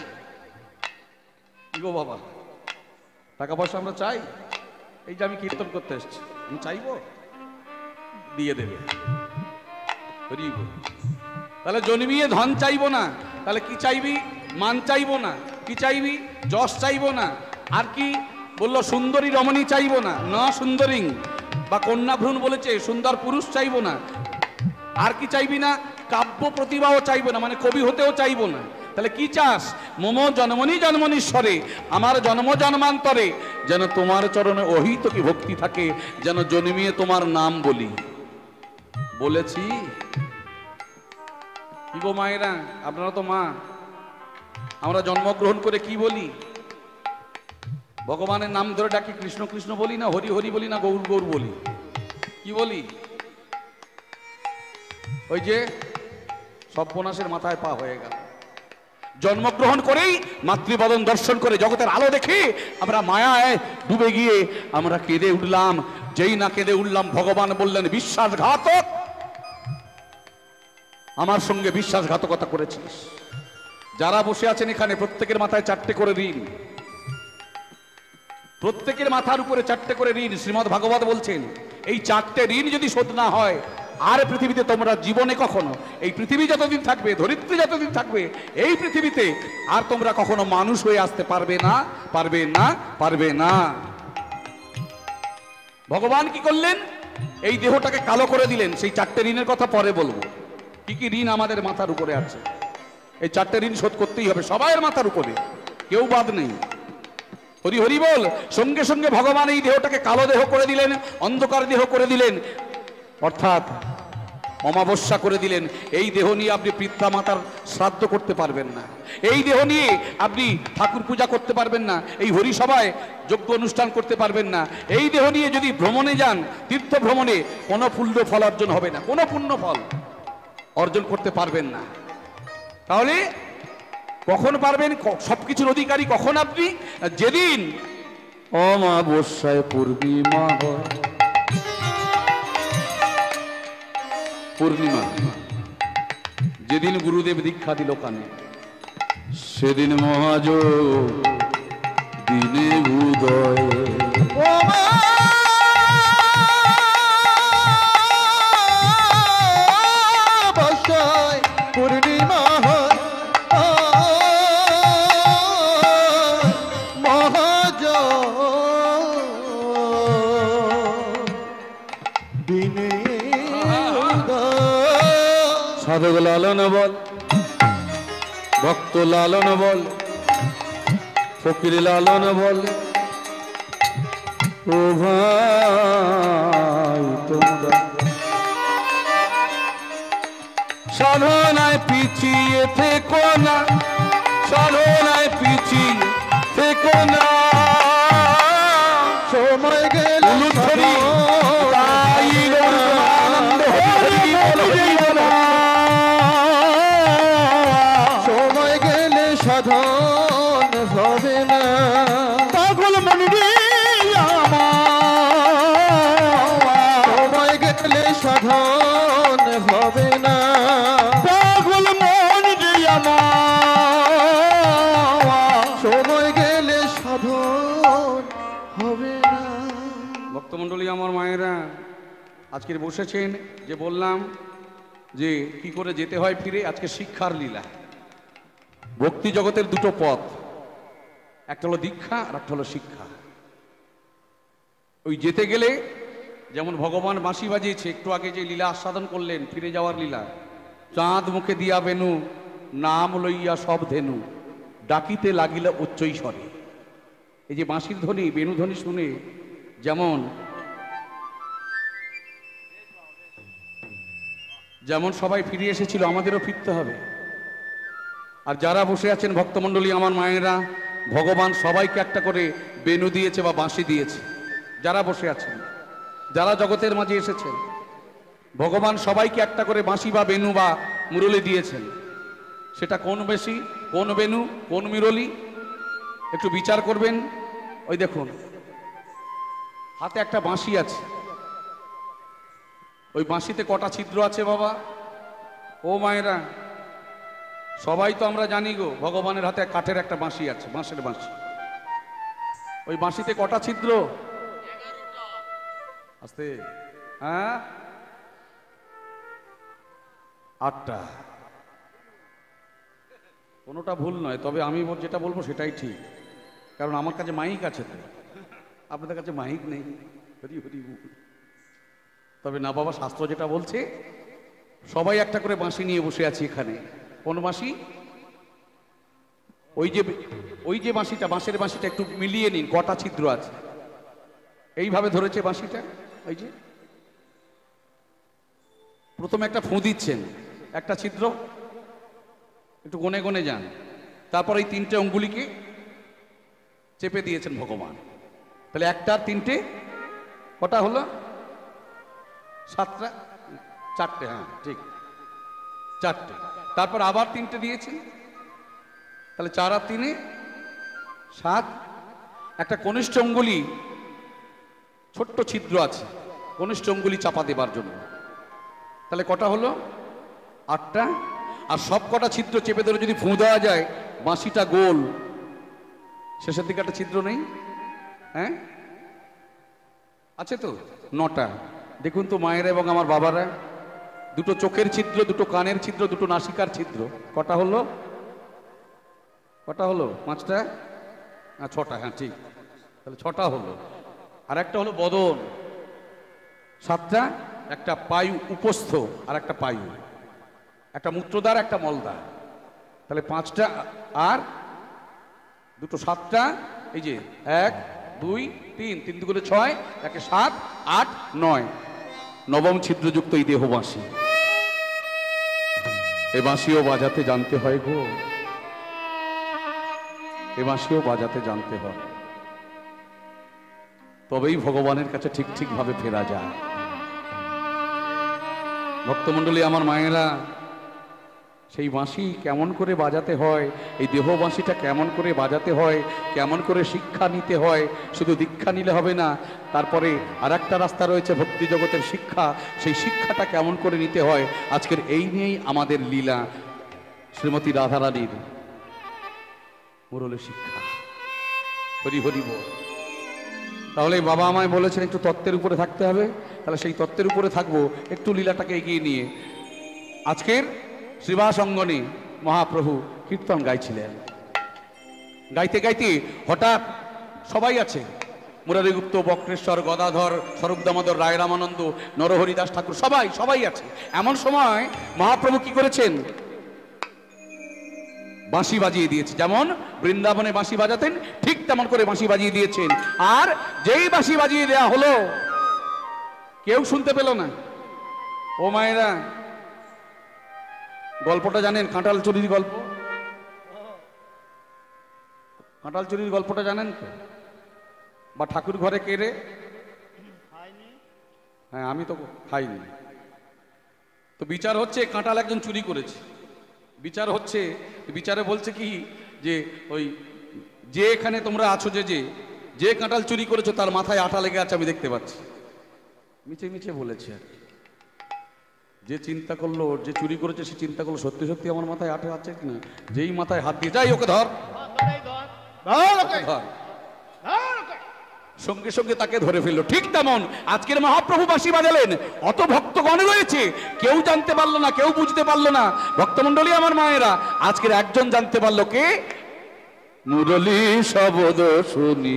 গো বাবা, টাকা পয়সা আমরা চাই? এই যে আমি কীর্তন করতে এসেছি, আমি চাইবো? দিয়ে দেবে। তাহলে জন্মিয়ে ধন চাইবো না, তাহলে কি চাইবি? মান চাইবো না। কি চাইবি? যশ চাইবো না। আর কি বললো? সুন্দরী রমণী চাইবো না, ন সুন্দরী, বা কন্যা ভ্রূণ বলেছে, সুন্দর পুরুষ চাইবো না। আর কি চাইবি না? কাব্য প্রতিভাও চাইবো না, মানে কবি হতেও চাইবো না। তাহলে কি চাস? মম জন্মনি জন্মনীশ্বরে, আমার জন্ম জন্মান্তরে যেন তোমার চরণে অহিত কি ভক্তি থাকে, যেন জন্মিয়ে তোমার নাম বলি। বলেছি কি গো মায়েরা, আপনারা তো মা, আমরা জন্মগ্রহণ করে কি বলি? ভগবানের নাম ধরে ডাকি কৃষ্ণ কৃষ্ণ বলি না, হরি হরি বলি না, গৌর গৌর বলি? কি বলি? ওই যে সর্বনাশের মাথায় পা হয়ে গেল। জন্মগ্রহণ করেই মাতৃবদন দর্শন করে জগতের আলো দেখে আমরা মায়ায় ডুবে গিয়ে আমরা কেঁদে উঠলাম। যেই না কেঁদে উঠলাম, ভগবান বললেন বিশ্বাসঘাতক, আমার সঙ্গে বিশ্বাসঘাতকতা করেছিস। যারা বসে আছেন এখানে প্রত্যেকের মাথায় 4টে করে ঋণ, প্রত্যেকের মাথার উপরে 4টে করে ঋণ। শ্রীমদ্ ভাগবত বলছেন এই 4টে ঋণ যদি শোধ না হয়, আর পৃথিবীতে তোমরা জীবনে কখনো, এই পৃথিবী যতদিন থাকবে, ধরিত্রী যতদিন থাকবে, এই পৃথিবীতে আর তোমরা কখনো মানুষ হয়ে আসতে পারবে না, পারবে না, পারবে না। ভগবান কি করলেন? এই দেহটাকে কালো করে দিলেন। সেই 4টে ঋণের কথা পরে বলবো, কি কি ঋণ আমাদের মাথার উপরে আছে। এই 4টে ঋণ শোধ করতেই হবে, সবাইয়ের মাথার উপরে, কেউ বাদ নেই। হরি হরি বল। সঙ্গে সঙ্গে ভগবান এই দেহটাকে কালো দেহ করে দিলেন, অন্ধকার দেহ করে দিলেন, অর্থাৎ অমাবস্যা করে দিলেন। এই দেহ নিয়ে আপনি পিতা মাতার শ্রাদ্ধ করতে পারবেন না, এই দেহ নিয়ে আপনি ঠাকুর পূজা করতে পারবেন না, এই হরিসভায় যজ্ঞ অনুষ্ঠান করতে পারবেন না। এই দেহ নিয়ে যদি ভ্রমণে যান, তীর্থ ভ্রমণে, কোনো পুণ্য ফল অর্জন হবে না, কোনো পুণ্য ফল অর্জন করতে পারবেন না। তাহলে কখন পারবেন? সবকিছুর অধিকারী কখন আপনি? যেদিন অমাবস্যায় পূর্ণিমা হয়, পূর্ণিমা যেদিন গুরুদেব দীক্ষা দিল কানে, সেদিন মহাযোগ দিনে উদয়। পূর্ণিমা মহাজ দিনে সাধক লালন বল, ভক্ত লালন বল, ফকির লালন বল, ও ভাই তোমরা সাধনায় পিছিয়ে থেকো না, সাধনায় পিছিয়ে থেকো না। সময় গেল সময় গেলে সাধন হবে না। পাগল মন রে আমার, সময় গেলে সাধন হবে না। পাগল মন রে আমার, সময় গেলে সাধন হবে না। ভক্তমণ্ডলী আমার মায়েরা, আজকে বসেছেন যে বললাম যে কি করে যেতে হয় ফিরে, আজকে শিক্ষার লীলা। ভক্তি জগতের দুটো পথ, একটা হলো দীক্ষা আর একটা হলো শিক্ষা। ওই যেতে গেলে যেমন ভগবান বাঁশি বাজিয়েছে, একটু আগে যে লীলা আস্বাদন করলেন, ফিরে যাওয়ার লীলা। চাঁদ মুখে দিয়া বেনু, নাম লইয়া সব ধেনু, ডাকিতে লাগিল উচ্চৈ স্বরে। এই যে বাঁশির ধ্বনি, বেনু ধ্বনি শুনে যেমন সবাই ফিরে এসেছিল, আমাদেরও ফিরতে হবে। আর যারা বসে আছেন ভক্তমণ্ডলী আমার মায়েরা, ভগবান সবাইকে একটা করে বেনু দিয়েছে বা বাঁশি দিয়েছে। যারা বসে আছেন, যারা জগতের মাঝে এসেছেন, ভগবান সবাইকে একটা করে বাঁশি বা বেনু বা মুরলি দিয়েছেন। সেটা কোন বেশি, কোন বেনু, কোন মুরলি, একটু বিচার করবেন। ওই দেখুন হাতে একটা বাঁশি আছে, ওই বাঁশিতে কটা ছিদ্র আছে বাবা? ও মায়েরা, সবাই তো আমরা জানি গো, ভগবানের হাতে কাঠের একটা বাঁশি আছে, বাঁশের বাঁশি। ওই বাঁশিতে কটা ছিদ্র? আস্তে, হ্যাঁ, 8টা। কোনোটা ভুল নয়, তবে আমি যেটা বলবো সেটাই ঠিক, কারণ আমার কাছে মাইক আছে তো, আপনাদের কাছে মাইক নেই। হরি হরি বল। তবে না বাবা, শাস্ত্র যেটা বলছে, সবাই একটা করে বাঁশি নিয়ে বসে আছি এখানে। কোন বাঁশি? ওই যে বাঁশিটা, বাঁশের বাঁশিটা একটু মিলিয়ে নিন, কটা ছিদ্র আছে। এইভাবে ধরেছে বাঁশিটা, ওই যে প্রথমে একটা ফুঁ দিচ্ছেন, একটা ছিদ্র, একটু গনে গনে যান, তারপর এই তিনটে অঙ্গুলিকে চেপে দিয়েছেন ভগবান। তাহলে একটা আর তিনটে কটা হলো? সাতটা, চারটে, হ্যাঁ ঠিক, চারটে। তারপর আবার তিনটে দিয়েছেন, তাহলে 4 আর 3 7। একটা কনিষ্ঠ অঙ্গুলি, ছোট্ট ছিদ্র আছে কনিষ্ঠ অঙ্গুলি চাপা দেবার জন্য, তাহলে কটা হলো? 8টা। আর সব কটা ছিদ্র চেপে ধরে যদি ফুঁ দেওয়া যায়, বাঁশিটা গোল, শেষের দিকে একটা ছিদ্র নেই? হ্যাঁ আছে তো, 9টা। দেখুন তো মায়েরা এবং আমার বাবারা, দুটো চোখের ছিদ্র, দুটো কানের ছিদ্র, দুটো নাসিকার ছিদ্র, কটা হলো? কটা হলো? 5টা, 6টা, হ্যাঁ ঠিক, তাহলে 6টা হলো। আর একটা হলো বদন, 7টা, একটা পায়ু উপস্থ আর একটা পায়ু, একটা মূত্রদ্বার একটা মলদ্বার, তাহলে 5টা আর দুটো 7টা। এই যে 1 2 3, 3 দুগুণে 6, 1 7 8 9, নবম ছিদ্রযুক্ত এই দেহ বাঁশি। এ বাঁশিও বাজাতে জানতে হয় গো, এ বাঁশিও বাজাতে জানতে হয়, তবেই ভগবানের কাছে ঠিক ঠিক ভাবে ফেরা যায়। ভক্তমণ্ডলী আমার মায়েরা, সেই বাঁশি কেমন করে বাজাতে হয়, এই দেহ বাঁশিটা কেমন করে বাজাতে হয়, কেমন করে শিক্ষা নিতে হয়, শুধু দীক্ষা নিলে হবে না, তারপরে আর একটা রাস্তা রয়েছে ভক্তি জগতের শিক্ষা, সেই শিক্ষাটা কেমন করে নিতে হয়, আজকের এই নিয়েই আমাদের লীলা শ্রীমতী রাধারানীর মুরলী শিক্ষা। হরি হরি বল। তাহলে বাবা আমায় বলেছেন একটু তত্ত্বের উপরে থাকতে হবে, তাহলে সেই তত্ত্বের উপরে থাকবো, একটু লীলাটাকে এগিয়ে নিয়ে। আজকের শ্রীবাস অঙ্গনে মহাপ্রভু কীর্তন গাইছিলেন, গাইতে গাইতে হঠাৎ সবাই আছে, মুরারিগুপ্ত, বক্রেশ্বর, গদাধর, স্বরূপ দামোদর, রায় রামানন্দ, নরহরিদাস ঠাকুর, সবাই আছে। এমন সময় মহাপ্রভু কি করেছেন? বাঁশি বাজিয়ে দিয়েছে। যেমন বৃন্দাবনে বাঁশি বাজাতেন, ঠিক তেমন করে বাঁশি বাজিয়ে দিয়েছেন। আর যেই বাঁশি বাজিয়ে দেয়া হলো, কেউ শুনতে পেল না। ও মায়েরা, গল্পটা জানেন? কাঁঠাল চুরির গল্প, কাঁঠাল চুরির গল্পটা জানেন তো? বা ঠাকুর ঘরে কেড়ে? হ্যাঁ, আমি তো খাইনি। তো বিচার হচ্ছে, কাঁঠাল একজন চুরি করেছে, বিচার হচ্ছে, বিচারে বলছে কি যে ওই যে এখানে তোমরা আছো, যে কাঁঠাল চুরি করেছো তার মাথায় আঠা লেগে আছে, আমি দেখতে পাচ্ছি। মিছে মিছে বলেছে। যে চিন্তা করলো, যে চুরি করেছে সে চিন্তা করলো, সত্যি সত্যি আমার মাথায় আঠা আছে কিনা। যেই মাথায় হাত দিয়ে, যাই ওকে ধর, ধর, সঙ্গে সঙ্গে তাকে ধরে ফেললো। ঠিক তেমন আজকের মহাপ্রভু বাঁশি বাজালেন, অত ভক্তগণ রয়েছে, কেউ জানতে পারলো না, কেউ বুঝতে পারলো না। ভক্তমণ্ডলী আমার মায়েরা, আজকের একজন জানতে পারলো, কে? মুরলী শব্দ শুনি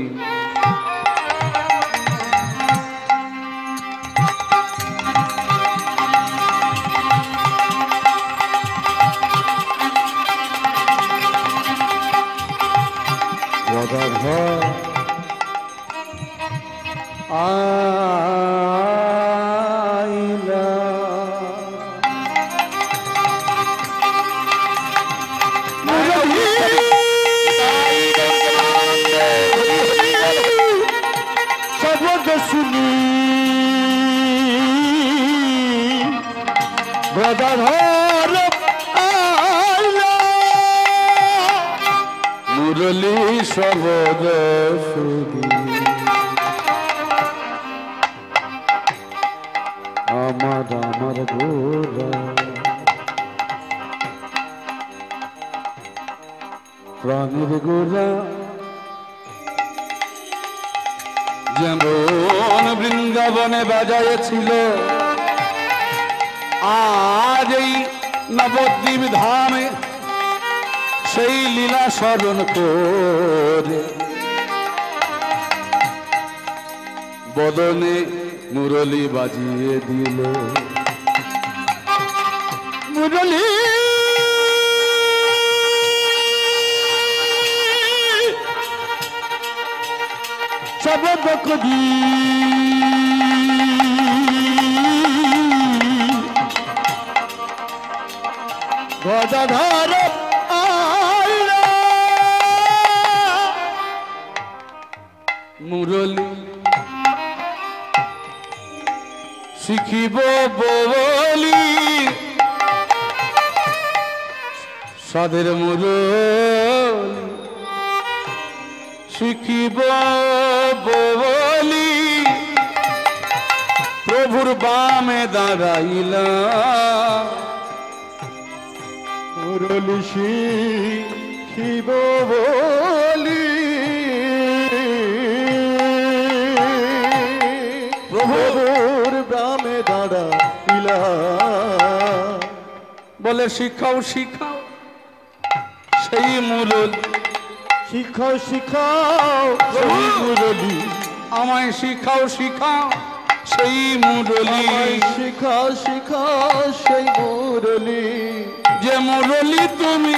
আইলা শব্দ শুনি গদাধর আইলা, মুরলী শব্দ শুনি আমার গোরা প্রাণের গোরা। যেমন বৃন্দাবনে বাজাইছিল, আজ এই নবদ্বীপ ধামে সেই লীলা স্মরণ করে বদনে মুরলী বাজিয়ে দিল। মুরলী শব্দ করি গদাধর আইলা মুরলী শিখিব বলি সাধের মুরলী শিখিব বলি প্রভুর বামে দাঁড়াইলা মুরলি শিখিব বলি প্রভুর ব্রামে দাঁড়াইলা বলে শিখাও শিখাও সেই মুরলী শিখাও শিখাও সেই মুরলি আমায় শিখাও শিখাও সেই মুরলী শিখাও শিখাও সেই মুরলি যে মুরলী তুমি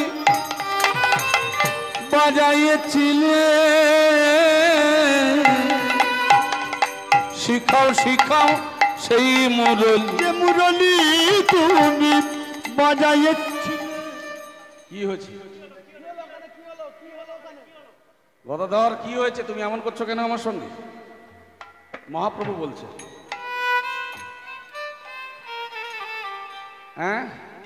বাজাইছিলে শিখাও শিখাও সেই মুরলী যে মুরলি তুমি বাজাইছিলে কি হয়েছে গদাধর কি হয়েছে তুমি এমন করছো কেন আমার সঙ্গে মহাপ্রভু বলছে হ্যাঁ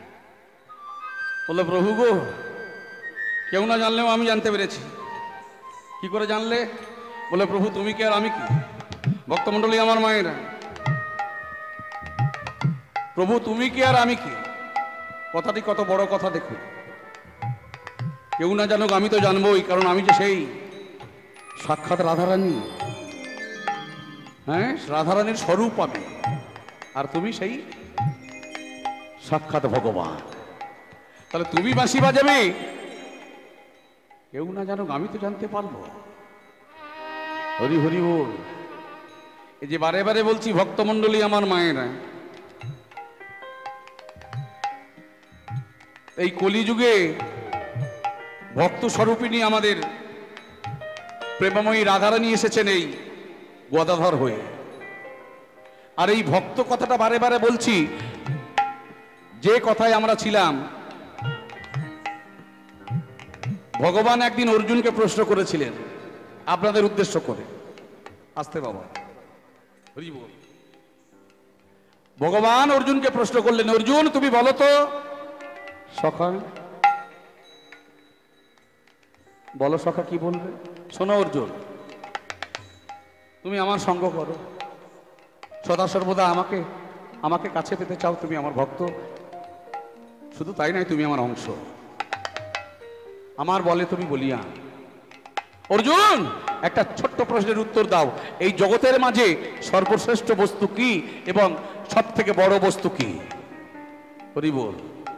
বলে প্রভু গো কেউ না জানলেও আমি জানতে পেরেছি কি করে জানলে বলে প্রভু তুমি কি আর আমি কি ভক্তমণ্ডলী আমার মায়েরা প্রভু তুমি কি আর আমি কি কথাটি কত বড় কথা দেখুন কেউ না জানুক আমি তো জানবোই কারণ আমি যে সেই সাক্ষাৎ রাধারানী হ্যাঁ রাধারানীর স্বরূপ আমি আর তুমি সেই সাক্ষাৎ ভগবান তাহলে তুমি বাঁশি বাজাবে কেউ না জানুক আমি তো জানতে পারবো হরি হরি বল এই যে বারে বারে বলছি ভক্তমণ্ডলী আমার মায়েরা এই কলিযুগে ভক্ত স্বরূপিণী আমাদের প্রেমময়ী রাধারানী এসেছেন এই গদাধর হয়ে আর এই ভক্ত কথাটা বারে বারে বলছি যে কথায় আমরা ছিলাম ভগবান একদিন অর্জুনকে প্রশ্ন করেছিলেন আপনাদের উদ্দেশ্য করে আসতে বাবা হরি বল ভগবান অর্জুনকে প্রশ্ন করলেন অর্জুন তুমি বলো তো সখা বলো সখা কি বলবে শোনো অর্জুন তুমি আমার সঙ্গ করো সদা সর্বদা আমাকে আমাকে কাছে পেতে চাও তুমি আমার ভক্ত শুধু তাই নয় তুমি আমার অংশ আমার বলে তুমি বলিয়া অর্জুন একটা ছোট্ট প্রশ্নের উত্তর দাও এই জগতের মাঝে সর্বশ্রেষ্ঠ বস্তু কি এবং সব থেকে বড় বস্তু কি হরি বল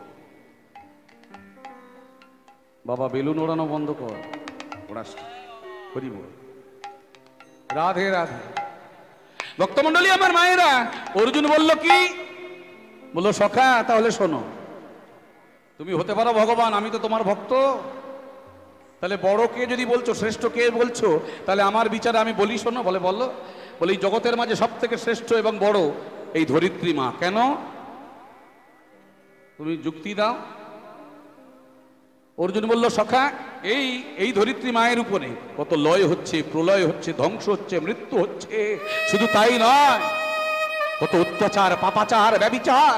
বাবা বেলুন ওড়ানো বন্ধ কর ওড়াস হরি বল রাধে রাধে ভক্তমণ্ডলী আমার মায়েরা অর্জুন বলল কি বললো সখা তাহলে শোনো তুমি হতে পারো ভগবান আমি তো তোমার ভক্ত তাহলে বড় কে যদি বলছো শ্রেষ্ঠ কে বলছো তাহলে আমার বিচারে আমি বলি শোনো বলে বললো বলে এই জগতের মাঝে সব থেকে শ্রেষ্ঠ এবং বড় এই ধরিত্রী মা কেন তুমি যুক্তি দাও অর্জুন বলল সখা এই এই ধরিত্রী মায়ের উপরে কত লয় হচ্ছে প্রলয় হচ্ছে ধ্বংস হচ্ছে মৃত্যু হচ্ছে শুধু তাই নয় কত অত্যাচার পাপাচার ব্যভিচার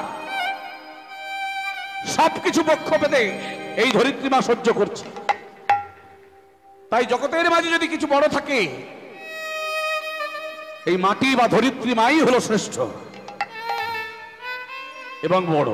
সবকিছু পক্ষ পেতে এই ধরিত্রী মা সহ্য করছে তাই জগতের মাঝে যদি কিছু বড় থাকে এই মাটি বা ধরিত্রী মাই হলো শ্রেষ্ঠ এবং বড়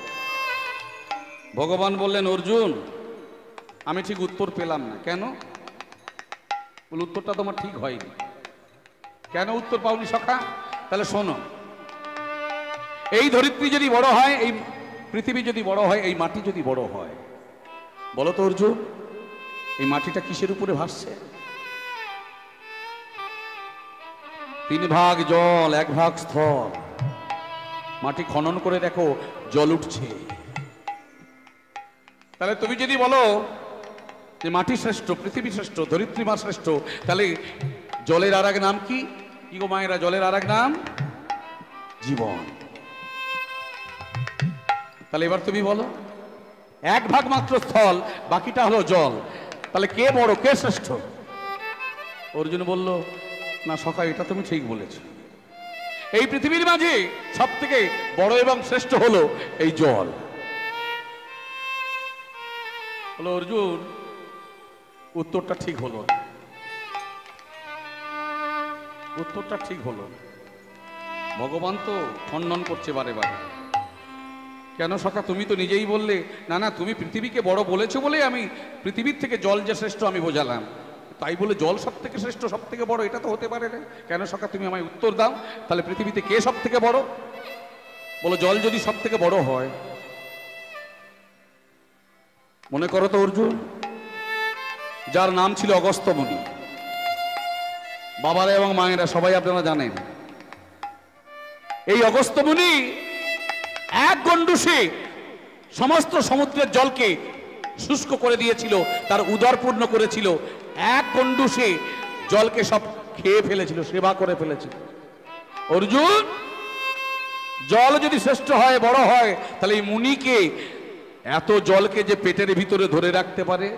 ভগবান বললেন অর্জুন আমি ঠিক উত্তর পেলাম না কেন বলে উত্তরটা তোমার ঠিক হয়নি কেন উত্তর পাওনি সখা তাহলে শোনো এই ধরিত্রী যদি বড় হয় এই পৃথিবী যদি বড় হয় এই মাটি যদি বড় হয় বলো তো অর্জুন এই মাটিটা কিসের উপরে ভাসছে 3 ভাগ জল 1 ভাগ স্থল মাটি খনন করে দেখো জল উঠছে তাহলে তুমি যদি বলো যে মাটি শ্রেষ্ঠ পৃথিবী শ্রেষ্ঠ ধরিত্রী মা শ্রেষ্ঠ তাহলে জলের আর এক নাম কি? কি গো মায়েরা, জলের আর এক নাম জীবন। তাহলে এবার তুমি বলো, এক ভাগ মাত্র স্থল, বাকিটা হলো জল, তাহলে কে বড়, কে শ্রেষ্ঠ? অর্জুন বলল, না সখা, এটা তুমি ঠিক বলেছো, এই পৃথিবীর মাঝে সব থেকে বড় এবং শ্রেষ্ঠ হলো এই জল। বলো অর্জুন, উত্তরটা ঠিক হলো, উত্তরটা ঠিক হলো। ভগবান তো খণ্ডন করছে বারে বারে। কেন সখা, তুমি তো নিজেই বললে, না না তুমি পৃথিবীকে বড় বলেছো বলে আমি পৃথিবীর থেকে জল যে শ্রেষ্ঠ আমি বোঝালাম, তাই বলে জল সব থেকে শ্রেষ্ঠ, সব থেকে বড়, এটা তো হতে পারে না। কেন সখা, তুমি আমায় উত্তর দাও, তাহলে পৃথিবীতে কে সব থেকে বড়? বলো জল যদি সব থেকে বড় হয়, মনে করো তো অর্জুন, যার নাম ছিল অগস্ত্য মুনি, বাবারা এবং মায়েরা সবাই আপনারা জানেন, এই অগস্ত্য মুনি এক গণ্ডূষে সমস্ত সমুদ্রের জলকে শুষ্ক করে দিয়েছিল, তার উদর পূর্ণ করেছিল, এক গণ্ডূষে জলকে সব খেয়ে ফেলেছিল, সেবা করে ফেলেছিল। অর্জুন, জল যদি শ্রেষ্ঠ হয়, বড় হয়, তাহলে এই মুনিকে, এত জলকে যে পেটের ভিতরে ধরে রাখতে পারে?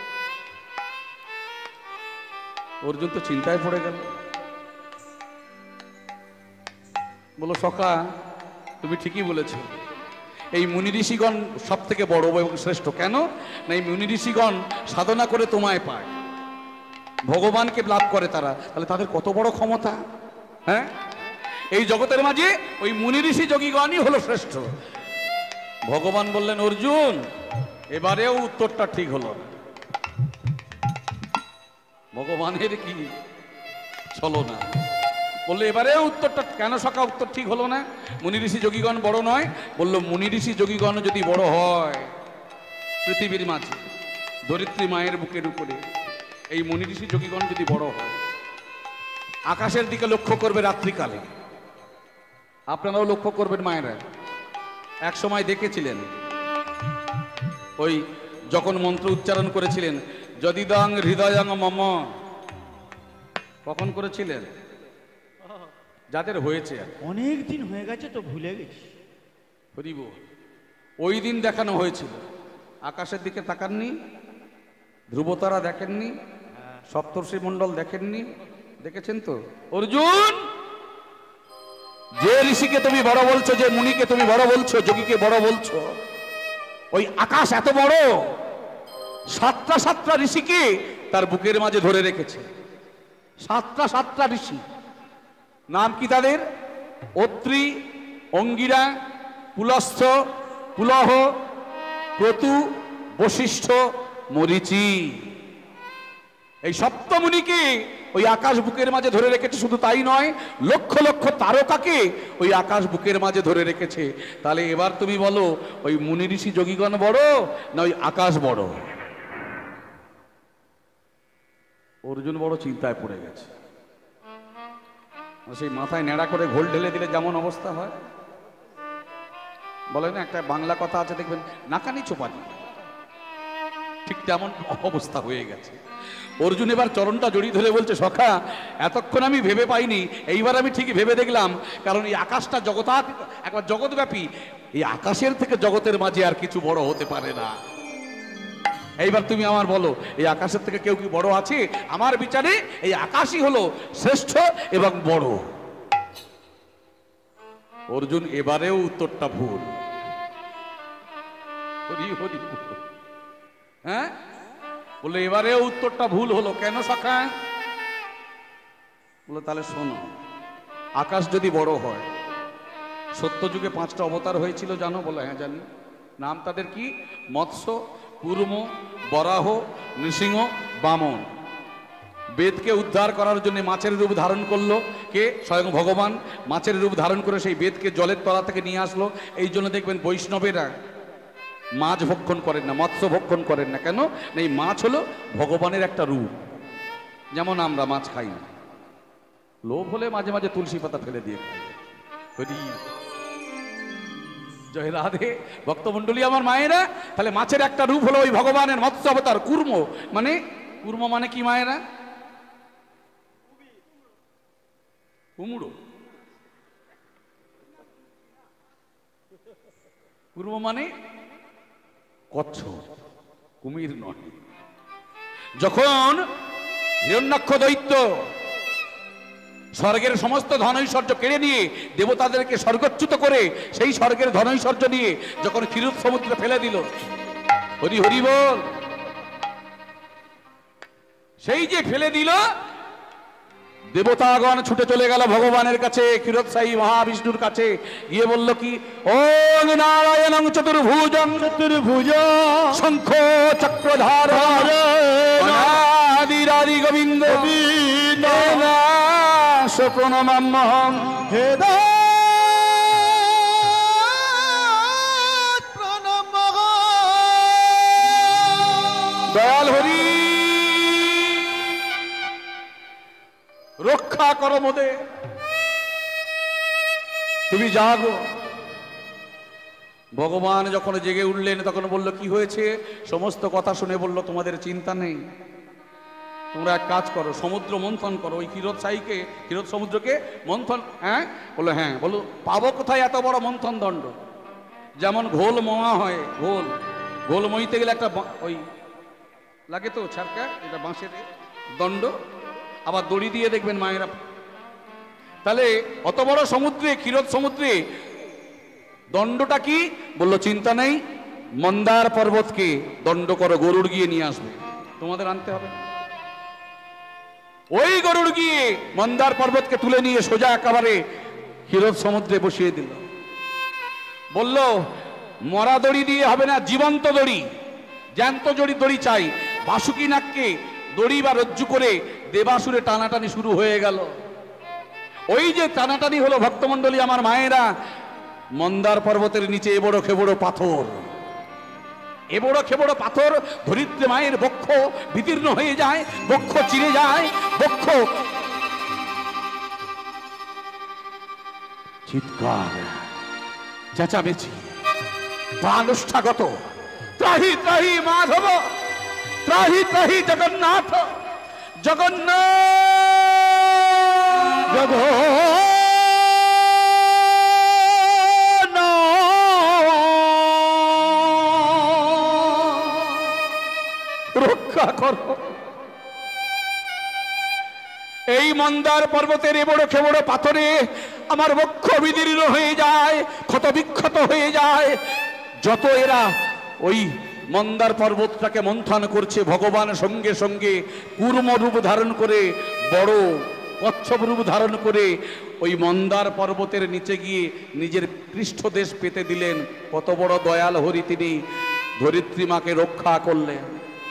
অর্জুন তো চিন্তায় পড়ে গেল। বলো সখা, তুমি ঠিকই বলেছ, এই মুনি ঋষিগণ সব থেকে বড় এবং শ্রেষ্ঠ। কেন না, এই মুনি ঋষিগণ সাধনা করে তোমায় পায়, ভগবানকে লাভ করে তারা, তাহলে তাদের কত বড় ক্ষমতা। হ্যাঁ, এই জগতের মাঝে ওই মুনি ঋষি যোগীগণই হলো শ্রেষ্ঠ। ভগবান বললেন, অর্জুন এবারেও উত্তরটা ঠিক হলো। ভগবানের কি চলো না, বললো এবারেও উত্তরটা, কেন সখা উত্তর ঠিক হলো না? মুনি ঋষি যোগীগণ বড় নয়? বললো মুনি ঋষি যোগীগণ যদি বড় হয় পৃথিবীর মাঝে, ধরিত্রী মায়ের বুকের উপরে, এই মুনি ঋষি যোগীগণ যদি বড় হয়, আকাশের দিকে লক্ষ্য করবে রাত্রিকালে, আপনারাও লক্ষ্য করবেন মায়েরা, এক সময় দেখেছিলেন ওই যখন মন্ত্র উচ্চারণ করেছিলেন, যদিদং হৃদয়ং মম, কখন করেছিলেন? যাদের হয়েছে, অনেক দিন হয়ে গেছে তো ভুলে গেছি। হরিব, ওই দিন দেখানো হয়েছিল। আকাশের দিকে তাকাননি, ধ্রুবতারা দেখেননি, সপ্তর্ষি মণ্ডল দেখেননি, দেখেছেন তো? অর্জুন, যে ঋষিকে তুমি বড় বলছো, যে মুনিকে তুমি বড় বলছো, যোগীকে বড় বলছো, ওই আকাশ এত বড়, সাতটা সাতটা ঋষিকে তার বুকের মাঝে ধরে রেখেছে। সাতটা সাতটা ঋষি, নাম কি তাদের? অত্রি, অঙ্গিরা, পুলস্থ, পুলহ, ক্রতু, বশিষ্ঠ, মরীচি। এই সপ্তমুনিকে ওই আকাশ বুকের মাঝে ধরে রেখেছে। শুধু তাই নয়, লক্ষ লক্ষ তারকাকে ওই আকাশ বুকের মাঝে ধরে রেখেছে। তাহলে এবার তুমি বলো, ওই মুনি ঋষি যোগীগণ বড় না ওই আকাশ বড়? অর্জুন বড় চিন্তায় পড়ে গেছে। সেই মাথায় ন্যাড়া করে ঘোল ঢেলে দিলে যেমন অবস্থা হয়, বলে না একটা বাংলা কথা আছে দেখবেন, নাকানি চোপানি, ঠিক তেমন অবস্থা হয়ে গেছে। অর্জুন এবার চরণটা জড়িয়ে ধরে বলছে, সখা এতক্ষণ আমি ভেবে পাইনি, এইবার আমি ঠিকই ভেবে দেখলাম। কারণ এই আকাশটা একবার জগৎব্যাপী, এই আকাশের থেকে জগতের মাঝে আর কিছু বড় হতে পারে না। এইবার তুমি আমার বলো, এই আকাশের থেকে কেউ কি বড় আছে? আমার বিচারে এই আকাশই হলো শ্রেষ্ঠ এবং বড়। অর্জুন এবারেও উত্তরটা ভুল। হরি হরি, হ্যাঁ, বললো এবারেও উত্তরটা ভুল হলো। কেন সখা? বললো তাহলে শোনো, আকাশ যদি বড় হয়, সত্যযুগে 5টা অবতার হয়েছিল জানো? বলো হ্যাঁ জানি। নাম তাদের কি? মৎস্য, কূর্ম, বরাহ, নৃসিংহ, বামন। বেদকে উদ্ধার করার জন্য মাছের রূপ ধারণ করলো কে? স্বয়ং ভগবান। মাছের রূপ ধারণ করে সেই বেদকে জলের তলা থেকে নিয়ে আসলো। এই জন্য দেখবেন বৈষ্ণবেরা মাছ ভক্ষণ করেন না, মৎস্য ভক্ষণ করেন না। কেন? এই মাছ হলো ভগবানের একটা রূপ। যেমন আমরা মাছ খাই না, লোভ হলে মাঝে মাঝে তুলসী পাতা ফেলে দিয়ে খাই। জয় রাধে ভক্তমণ্ডলী আমার মায়েরা। তাহলে মাছের একটা রূপ হলো ওই ভগবানের মৎস্য অবতার কূর্ম। মানে কূর্ম মানে কি মায়েরা? কুমড়ো পূর্ব মানে কচ্ছপ, কুমির নয়। যখন হিরণ্যাক্ষ দৈত্য স্বর্গের সমস্ত ধনৈশ্বর্য কেড়ে নিয়ে দেবতাদেরকে স্বর্গচ্যুত করে সেই স্বর্গের ধনৈশ্বর্য নিয়ে যখন ক্ষীরোদ সমুদ্রে ফেলে দিল, হরি হরি বল, সেই যে ফেলে দিল, দেবতাগণ ছুটে চলে গেল ভগবানের কাছে, ক্ষীরোদশায়ী মহাবিষ্ণুর কাছে গিয়ে বলল কি, ওং নারায়ণং চতুর্ভুজং শঙ্খ চক্রধার অনাদিরাদি গোবিন্দ প্রণমাম্যহং। হে দয়াল হরি, রক্ষা করো মোদের, তুমি জাগো। ভগবান যখন জেগে উঠলেন তখন বলল, কি হয়েছে? সমস্ত কথা শুনে বলল, তোমাদের চিন্তা নেই, তোমরা এক কাজ করো, সমুদ্র মন্থন করো, ওই ক্ষীরোদশায়ীকে, ক্ষীরোদ সমুদ্রকে মন্থন। হ্যাঁ বললো, হ্যাঁ। বলো, পাবো কোথায় এত বড় মন্থন দণ্ড? যেমন ঘোল মোয়া হয়, ঘোল মইতে গেলে একটা ওই লাগে তো ছাড়কা, এটা বাঁশের দণ্ড, আবার দড়ি দিয়ে দেখবেন মায়েরা। তাহলে অত বড় সমুদ্রে, ক্ষীরোদ সমুদ্রে দণ্ডটা কি? বললো, চিন্তা নেই, মন্দার পর্বতকে দণ্ড করো, গরুড় গিয়ে নিয়ে আসবে, তোমাদের আনতে হবে। ওই গরুড় গিয়ে মন্দার পর্বতকে তুলে নিয়ে সোজা একেবারে ক্ষীরোদ সমুদ্রে বসিয়ে দিল। বলল, মরা দড়ি দিয়ে হবে না, জীবন্ত দড়ি, জ্যান্ত দড়ি চাই। বাসুকি নাককে দড়ি বা রজ্জু করে দেবাসুরে টানাটানি শুরু হয়ে গেল। ওই যে টানাটানি হলো ভক্তমণ্ডলী আমার মায়েরা, মন্দার পর্বতের নিচে এবড়ো খেবড়ো পাথর, এবড়ো খেবড়ো পাথর, ধরিত্রী মায়ের বক্ষ বিদীর্ণ হয়ে যায়, বক্ষ চিরে যায়, বক্ষ চিৎকার চেঁচামেচি প্রাণষ্ঠাগত, ত্রাহি ত্রাহি মাধব, ত্রাহি ত্রাহি জগন্নাথ, জগন্নাথ রক্ষা করো। এই মন্দার পর্বতের এবড়ো খেবড়ো পাথরে আমার বক্ষ বিদীর্ণ হয়ে যায়, ক্ষত বিক্ষত হয়ে যায়। যত এরা ওই মন্দার পর্বতটাকে মন্থন করছে, ভগবান সঙ্গে সঙ্গে কূর্ম রূপ ধারণ করে, বড় কচ্ছপ রূপ ধারণ করে ওই মন্দার পর্বতের নিচে গিয়ে নিজের পৃষ্ঠদেশ পেতে দিলেন। কত বড় দয়াল হরি, তিনি ধরিত্রী মাকে রক্ষা করলেন।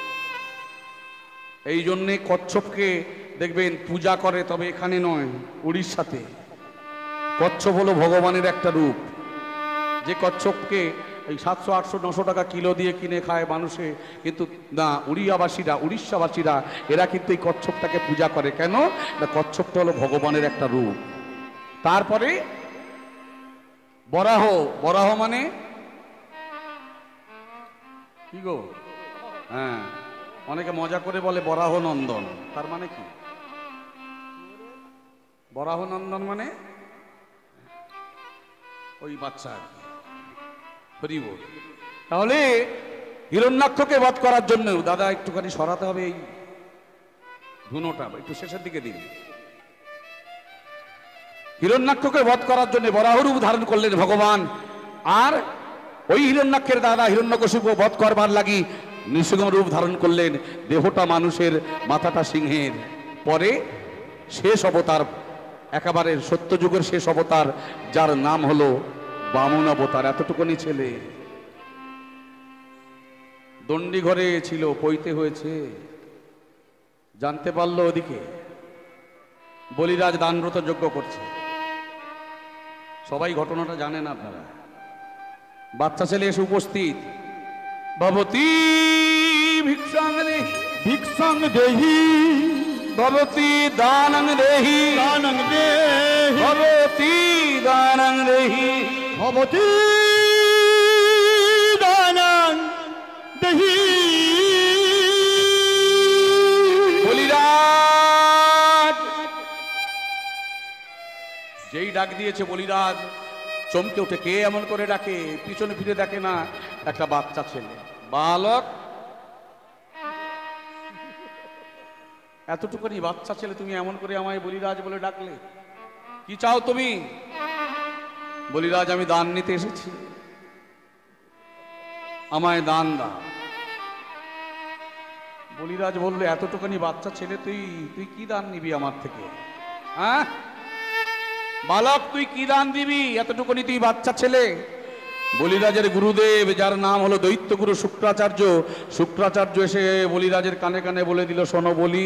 এই জন্যে কচ্ছপকে দেখবেন পূজা করে, তবে এখানে নয়, উড়িষ্যাতে। কচ্ছপ হলো ভগবানের একটা রূপ, যে কচ্ছপকে এই 700, 800, 900 টাকা কিলো দিয়ে কিনে খায় মানুষে, কিন্তু না, উড়িষ্যাবাসীরা এরা কিন্তু এই কচ্ছপটাকে পূজা করে। কেন না, কচ্ছপটা হলো ভগবানের একটা রূপ। তারপরে বরাহ, বরাহ মানে কি গো? হ্যাঁ, অনেকে মজা করে বলে বরাহ নন্দন, তার মানে কি? বরাহ নন্দন মানে ওই বাচ্চা আর কি। হরি বল। তাহলে হিরণ্যাক্ষকে বধ করার জন্য, দাদা একটুখানি সরাতে হবে এই ধুনোটা, একটু শেষের দিকে দিন। হিরণ্যাক্ষকে বধ করার জন্য বরাহরূপ ধারণ করলেন ভগবান। আর ওই হিরণ্যাক্ষের দাদা হিরণ্যকশিপু বধ করবার লাগি নৃসিংহ রূপ ধারণ করলেন। দেহটা মানুষের, মাথাটা সিংহের। পরে শেষ অবতার, একেবারে সত্যযুগের শেষ অবতার, যার নাম হলো বামন অবতার। এতটুকুনি ছেলে, দণ্ডি ঘরে ছিল, পইতে হয়েছে, জানতে পারলো ওদিকে বলিরাজ দানব্রত যজ্ঞ করছে। সবাই ঘটনাটা জানেন আপনারা। বাচ্চা ছেলে এসে উপস্থিত, ভবতী ভিক্ষাং দেহি, ভিক্ষাং দেহি, ভবতী দানং দেহি, দানং দেহি, ভবতী দানং দেহি, ভবতী দানং দেহি। বলিরাজ ডাক দিয়েছে। বলিরাজ চমকে উঠে, কে এমন করে ডাকে? পিছনে ফিরে দেখে না, একটা বাচ্চা ছেলে। বালক, এতটুকুনি বাচ্চা ছেলে, তুমি এমন করে আমায় বলিরাজ বলে ডাকলে? কি চাও তুমি? বলিরাজ, আমি দান নিতে এসেছি, আমায় দান দাও। বলিরাজ বললে, এতটুকুনি বাচ্চা ছেলে, তুই তুই কি দান নিবি আমার থেকে? হ্যাঁ বালক, তুই কি দান দিবি? এতটুকুনি তুই বাচ্চা ছেলে। বলিরাজের গুরুদেব, যার নাম হলো দৈত্যগুরু শুক্রাচার্য, শুক্রাচার্য এসে বলিরাজের কানে কানে বলে দিল, শোনো বলি,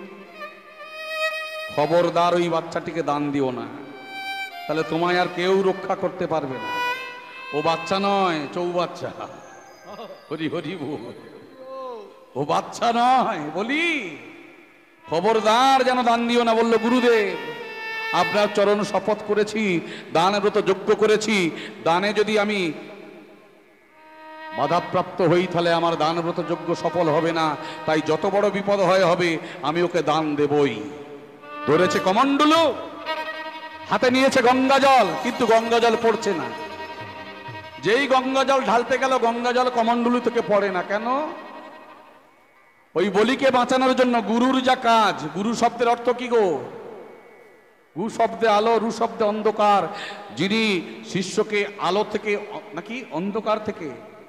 খবরদার ওই বাচ্চাটিকে দান দিও না, তাহলে তোমায় আর কেউ রক্ষা করতে পারবে না। ও বাচ্চা নয়, চৌবাচ্চা। হরি হরি বল। ও বাচ্চা নয়, বলি খবরদার যেন দান দিও না। বলল, গুরুদেব, আপনার চরণ শপথ করেছি, দানব্রত যজ্ঞ করেছি, দানে যদি আমি বাধাপ্রাপ্ত হই তাহলে আমার দানব্রত যজ্ঞ সফল হবে না, তাই যত বড় বিপদ হয় হবে, আমি ওকে দান দেবই। ধরেছে কমণ্ডলু, হাতে নিয়েছে গঙ্গা জল, কিন্তু গঙ্গা জল পড়ছে না। যেই গঙ্গা জল ঢালতে গেল, গঙ্গা জল কমণ্ডলু থেকে পড়ে না। কেন? ওই বলিকে বাঁচানোর জন্য গুরুর যা কাজ। গুরু শব্দের অর্থ কি গো? গু শব্দে আলো, রু শব্দে অন্ধকার। যিনি শিষ্যকে আলো থেকে নাকি অন্ধকার থেকে,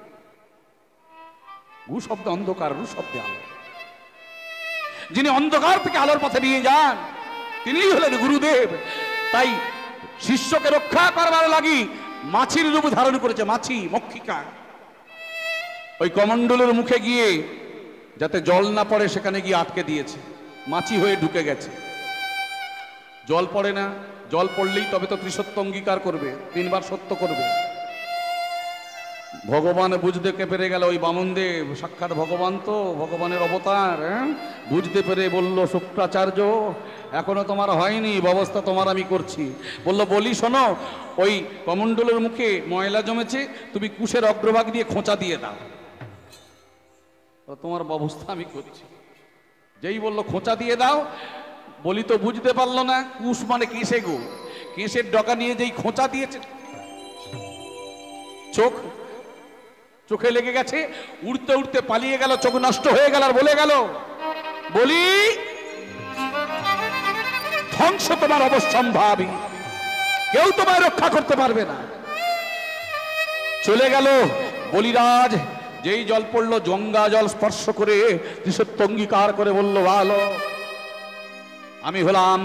গু শব্দে অন্ধকার, রু শব্দে আলো, যিনি অন্ধকার থেকে আলোর পথে নিয়ে যান, তিনিই হলেন গুরুদেব। তাই শিষ্যকে রক্ষা করবার লাগি মাছির রূপ ধারণ করেছে। মাছি, মক্ষিকা, ওই কমণ্ডলের মুখে গিয়ে যাতে জল না পড়ে সেখানে গিয়ে আটকে দিয়েছে। মাছি হয়ে ঢুকে গেছে। জল পড়ে না, জল পড়লেই তবে তো ত্রিসত্য অঙ্গীকার করবে, 3 বার সত্য করবে। ভগবান বুঝতে পেরে গেল, ওই বামনদেব সাক্ষাৎ ভগবান, তো ভগবানের অবতার, বুঝতে পেরে বলল, শুক্রাচার্য, এখনো তোমার হয়নি, ব্যবস্থা তোমার আমি করছি। বলল, বলি শোনো, ওই কমণ্ডলের মুখে ময়লা জমেছে, তুমি কুশের অগ্রভাগ দিয়ে খোঁচা দিয়ে দাও, তোমার ব্যবস্থা আমি করছি। যেই বলল খোঁচা দিয়ে দাও, বলি তো বুঝতে পারলো না কুশ মানে কেশে গো, কেশের ডগা নিয়ে যেই খোঁচা দিয়েছে, চোখে লেগে গেছে, উড়তে উড়তে পালিয়ে গেল, চোখ নষ্ট হয়ে গেল। আর বলে গেল, বলি ধ্বংস তোমার অবশ্যম্ভাবী, কেউ তোমায় রক্ষা করতে পারবে না। চলে গেল। বলিরাজ যেই জল পড়লো, গঙ্গা জল স্পর্শ করে ত্রিসত্য অঙ্গীকার করে বলল, ভালো, আমি হলাম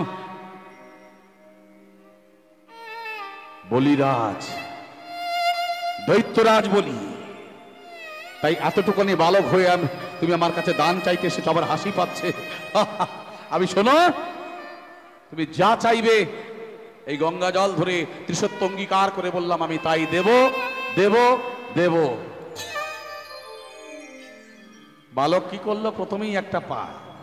বলিরাজ, দৈত্যরাজ বলি। তাই এতটুকুনি বালক হয়ে তুমি আমার কাছে দান চাইতে এসে সবার হাসি পাচ্ছে। আমি শোনো, তুমি যা চাইবে, এই গঙ্গা জল ধরে ত্রিসত্য অঙ্গীকার করে বললাম, আমি তাই দেব দেব দেব। বালক কি করলো? প্রথমেই একটা পা।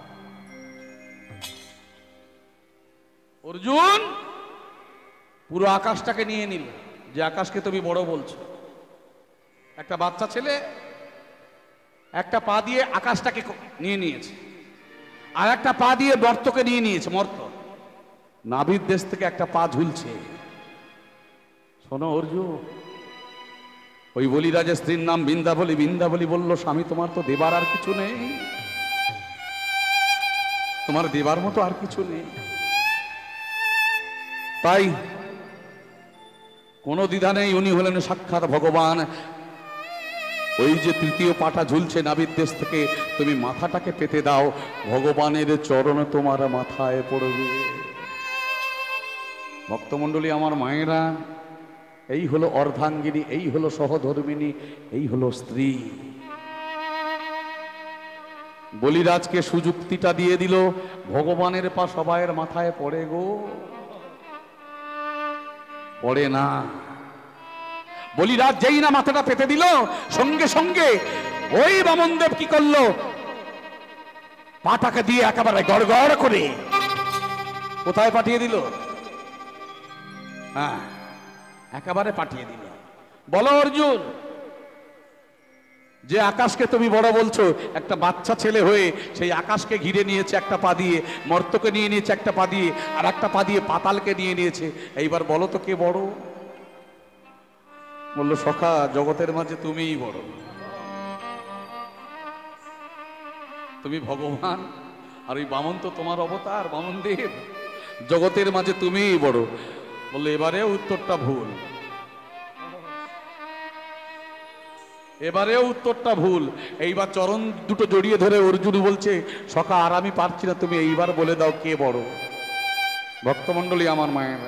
অর্জুন পুরো আকাশটাকে নিয়ে নিল, যে আকাশকে তুমি বড় বলছো। একটা বাচ্চা ছেলে একটা পা দিয়ে আকাশটাকে নিয়ে নিয়েছে, আর একটা পা দিয়ে মর্তকে নিয়ে নিয়েছে। মর্ত নাভির দেশ থেকে একটা পা ঝুলছে। শোনো অর্জুন, ওই বলিরাজের স্ত্রীর নাম বৃন্দাবলী। বৃন্দাবলী বলল, স্বামী, তোমার তো দেবার আর কিছু নেই, তোমার দেবার মতো আর কিছু নেই। তাই কোনো দ্বিধা নেই, উনি হলেন সাক্ষাৎ ভগবান। ওই যে তৃতীয় পাটা ঝুলছে নাভির দেশ থেকে, তুমি মাথাটাকে পেতে দাও, ভগবানের চরণ তোমার মাথায় পড়বে। ভক্তমণ্ডলী, আমার মায়েরা, এই হলো অর্ধাঙ্গিনী, এই হলো সহধর্মিনী, এই হলো স্ত্রী। বলিরাজকে সুযুক্তিটা দিয়ে দিল, ভগবানের পা সবাইয়ের মাথায় পড়ে গো? পড়ে না। বলিরাজ যেই না মাথাটা পেতে দিল, সঙ্গে সঙ্গে ওই বামনদেব কি করলো? পাটাকে দিয়ে একেবারে গড়গড় করে কোথায় পাঠিয়ে দিল? হ্যাঁ, একেবারে পাঠিয়ে দিল। বলো অর্জুন, যে আকাশকে তুমি বড় বলছো, একটা বাচ্চা ছেলে হয়ে সেই আকাশকে ঘিরে নিয়েছে একটা পা দিয়ে, মর্তকে নিয়ে নিয়েছে একটা পা দিয়ে, আর একটা পা দিয়ে পাতালকে নিয়ে নিয়েছে। এইবার বলো তো কে বড়? বললো সখা, জগতের মাঝে তুমিই বড়, তুমি ভগবান, আর ওই বামন তো তোমার অবতার, বামন দেব, জগতের মাঝে তুমিই বড়। বললো এবারে উত্তরটা ভুল, এবারেও উত্তরটা ভুল। এইবার চরণ দুটো জড়িয়ে ধরে অর্জুন বলছে, সখা আর আমি পারছি না, তুমি এইবার বলে দাও কে বড়। ভক্তমণ্ডলী আমার মায়ের,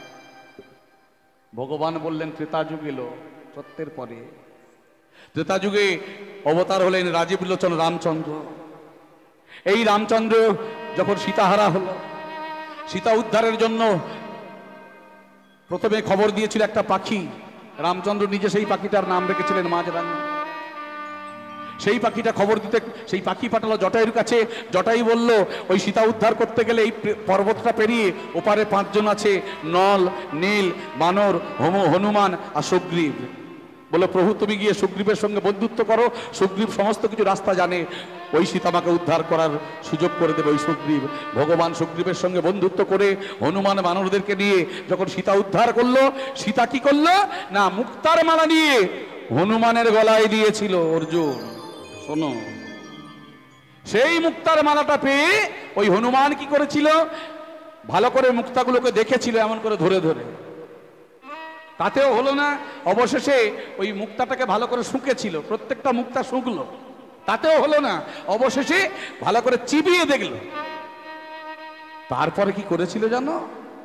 ভগবান বললেন ত্রেতা যুগ এলো, সত্যের পরে ত্রেতা যুগে অবতার হলেন রাজীব লোচন রামচন্দ্র। এই রামচন্দ্র যখন সীতাহারা হলো, সীতা উদ্ধারের জন্য প্রথমে খবর দিয়েছিল একটা পাখি। রামচন্দ্র নিজে সেই পাখিটার নাম রেখেছিলেন মাঝরাঙা। সেই পাখিটা খবর দিতে সেই পাখি পাঠালো জটায়ুর কাছে। জটায়ু বলল, ওই সীতা উদ্ধার করতে গেলে এই পর্বতটা পেরিয়ে ওপারে 5 জন আছে, নল, নীল, বানর, হনুমান আর সুগ্রীব। বলে প্রভু তুমি গিয়ে সুগ্রীবের সঙ্গে বন্ধুত্ব করো, সুগ্রীব সমস্ত কিছু রাস্তা জানে, ওই সীতামাকে উদ্ধার করার সুযোগ করে দেবে ওই সুগ্রীব। ভগবান সুগ্রীবের সঙ্গে বন্ধুত্ব করে হনুমান বানরদেরকে নিয়ে যখন সীতা উদ্ধার করলো, সীতা কি করলো না মুক্তার মালা নিয়ে হনুমানের গলায় দিয়েছিল অর্জুন। শোনো, সেই মুক্তার মালাটা পেয়ে ওই হনুমান কি করেছিল, ভালো করে মুক্তাগুলোকে দেখেছিল এমন করে ধরে ধরে, তাতেও হলো না। অবশেষে ওই মুক্তাটাকে ভালো করে শুকেছিল, প্রত্যেকটা মুক্তা শুকলো, তাতেও হলো না। অবশেষে ভালো করে চিবিয়ে দেখলো, তারপরে কি করেছিল জানো,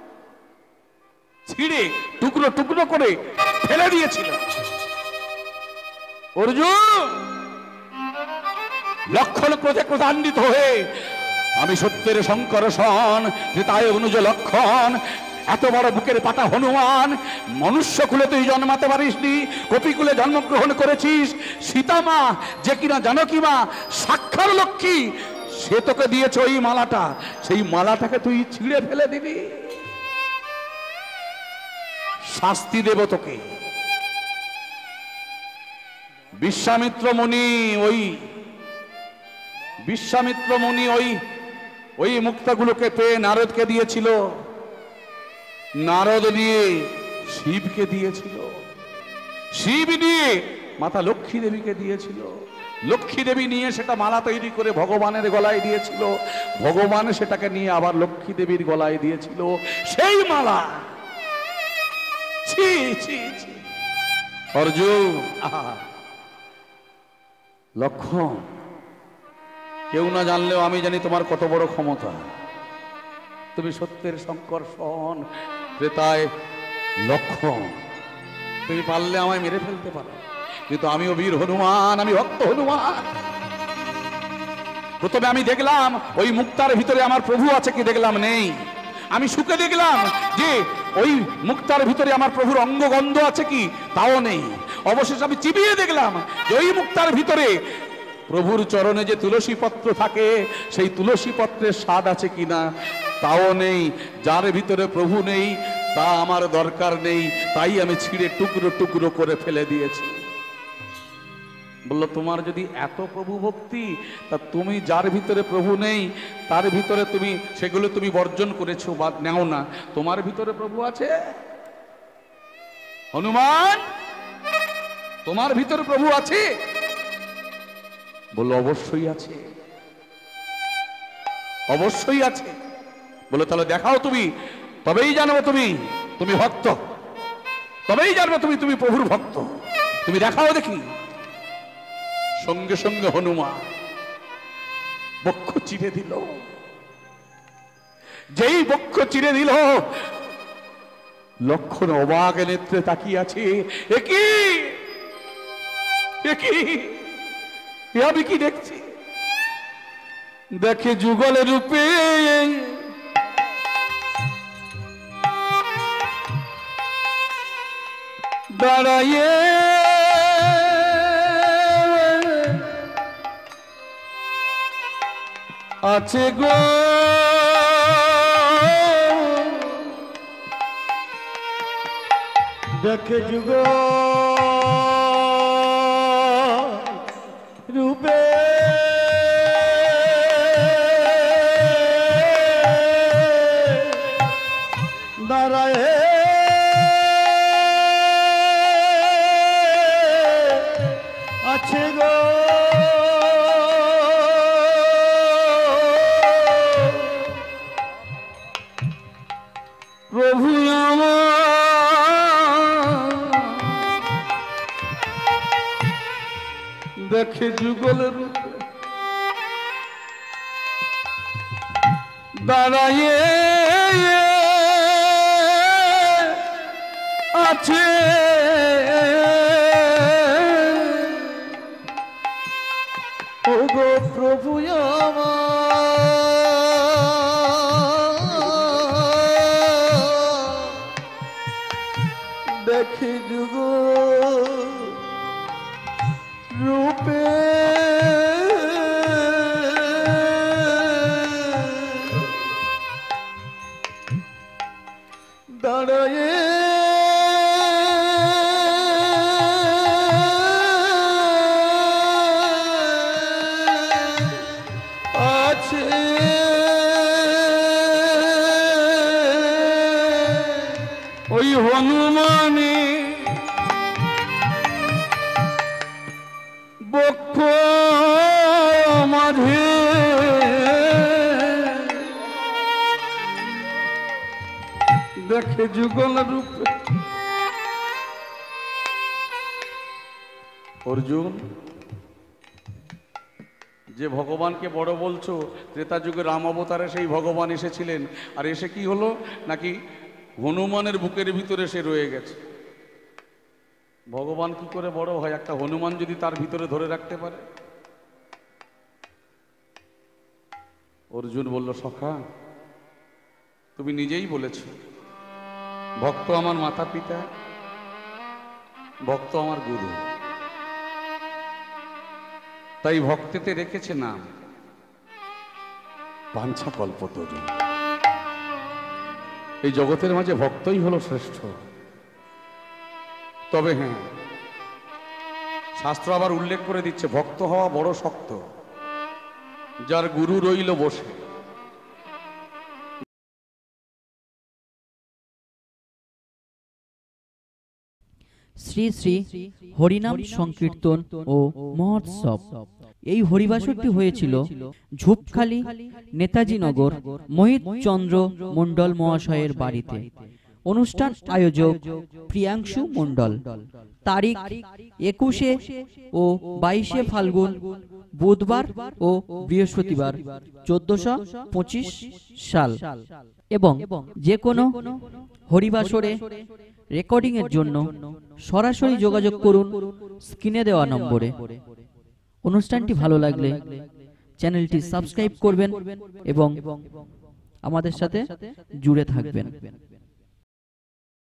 ছিঁড়ে টুকরো টুকরো করে ফেলে দিয়েছিল। অর্জুন লক্ষণ ক্রোধে ক্রোধান্বিত হয়ে, আমি সত্যের শঙ্কর সন তাই অনুজ লক্ষণ, এত বড় বুকের পাটা হনুমান, মনুষ্য কুলে তুই জন্মাতে পারিসনি, কপিকুলে জন্মগ্রহণ করেছিস, সীতামা যে কিনা জানকী মা সাক্ষাৎ লক্ষ্মী, সে তোকে দিয়েছে ওই মালাটা, সেই মালাটাকে তুই ছিঁড়ে ফেলে দিবি, শাস্তি দেব তোকে। বিশ্বামিত্র মুনি ওই মুক্তাগুলোকে পেয়ে নারদকে দিয়েছিল, নারদ নিয়ে শিবকে দিয়েছিল, শিব নিয়ে মাতা লক্ষ্মী দেবীকে দিয়েছিল, লক্ষ্মী দেবী নিয়ে সেটা মালা তৈরি করে ভগবানের গলায় দিয়েছিল, ভগবান সেটাকে নিয়ে আবার লক্ষ্মী দেবীর গলায় দিয়েছিল সেই মালা। ছি ছি ছি অর্জুন, লক্ষণ কেউ না জানলেও আমি জানি তোমার কত বড় ক্ষমতা। তুমি সত্যের শঙ্কর সন, ত্রেতায় লক্ষণ, তুমি পারলে আমায় মেরে ফেলতে পারো, কিন্তু আমিও বীর হনুমান, আমি ভক্ত হনুমান। প্রথমে আমি দেখলাম ওই মুক্তার ভিতরে আমার প্রভু আছে কি, দেখলাম নেই। আমি শুকে দেখলাম যে ওই মুক্তার ভিতরে আমার প্রভুর অঙ্গগন্ধ আছে কি, তাও নেই। অবশেষে আমি চিবিয়ে দেখলাম যে ওই মুক্তার ভিতরে প্রভুর চরণে যে তুলসী পত্র থাকে, সেই তুলসী পত্রের স্বাদ আছে কিনা, তাও নেই। যার ভিতরে প্রভু নেই তা আমার দরকার নেই, তাই আমি ছিঁড়ে টুকরো টুকরো করে ফেলে দিয়েছি। বললো তোমার যদি এত প্রভু ভক্তি, তা তুমি যার ভিতরে প্রভু নেই তার ভিতরে তুমি সেগুলো তুমি বর্জন করেছো বা নেও না, তোমার ভিতরে প্রভু আছে। হনুমান তোমার ভিতরে প্রভু আছে? বললো অবশ্যই আছে, অবশ্যই আছে। বলে তাহলে দেখাও তুমি, তবেই জানবো তুমি ভক্ত, তবেই জানবো তুমি প্রভুর ভক্ত, তুমি দেখাও দেখি। সঙ্গে সঙ্গে হনুমান বক্ষ চিরে দিল। যেই বক্ষ চিরে দিল, লক্ষণ অবাক নেত্রে তাকিয়ে আছে, আমি কি দেখছি? দেখে যুগল রূপে দাঁড়াইয়ে আছে গো দেখে যুগ রূপে দাঁড়ায় আছে গো প্রভু দেখে যুগল রূপে দাঁড়ায়ে আছে ও গো প্রভু দেখে যুগ রূপে দাঁড়ায়ে আছে ওই হনুমানে বক্ষ মাঝে দেখে যুগল রূপে অর্জুন যে ভগবানকে বড় বলছো, ত্রেতা যুগে রাম অবতারে সেই ভগবান এসেছিলেন, আর এসে কি হলো নাকি হনুমানের বুকের ভিতরে সে রয়ে গেছে। ভগবান কি করে বড় হয়? একটা হনুমান যদি তার ভিতরে ধরে রাখতে পারে। অর্জুন বলল, সখা তুমি নিজেই বলেছ ভক্ত আমার মাতা পিতা, ভক্ত আমার গুরু, তাই ভক্তেতে রেখেছে নাম বাঞ্ছা কল্পতরু। এই জগতের মাঝে ভক্তই হলো শ্রেষ্ঠ। তবে হ্যাঁ, শাস্ত্র আবার উল্লেখ করে দিচ্ছে ভক্ত হওয়া বড় শক্ত, যার গুরু রইল বসে। শ্রী শ্রী হরিনাম সংকীর্তন ও মহোৎসব। এই হরিবাসরটি হয়েছিল ঝুপখালি নেতাজি নগর মোহিত চন্দ্র মন্ডল মহাশয়ের বাড়িতে। অনুষ্ঠান আয়োজক প্রিয়াংশু মন্ডল। তারিখ 21 ও 22 ফাল্গুন, বুধবার ও বৃহস্পতিবার, 1425 সাল। এবং যে কোনো হরিবাসরে রেকর্ডিং এর জন্য সরাসরি যোগাযোগ করুন স্ক্রিনে দেওয়া নম্বরে। অনুষ্ঠানটি ভালো লাগলে চ্যানেলটি সাবস্ক্রাইব করবেন এবং আমাদের সাথে জুড়ে থাকবেন।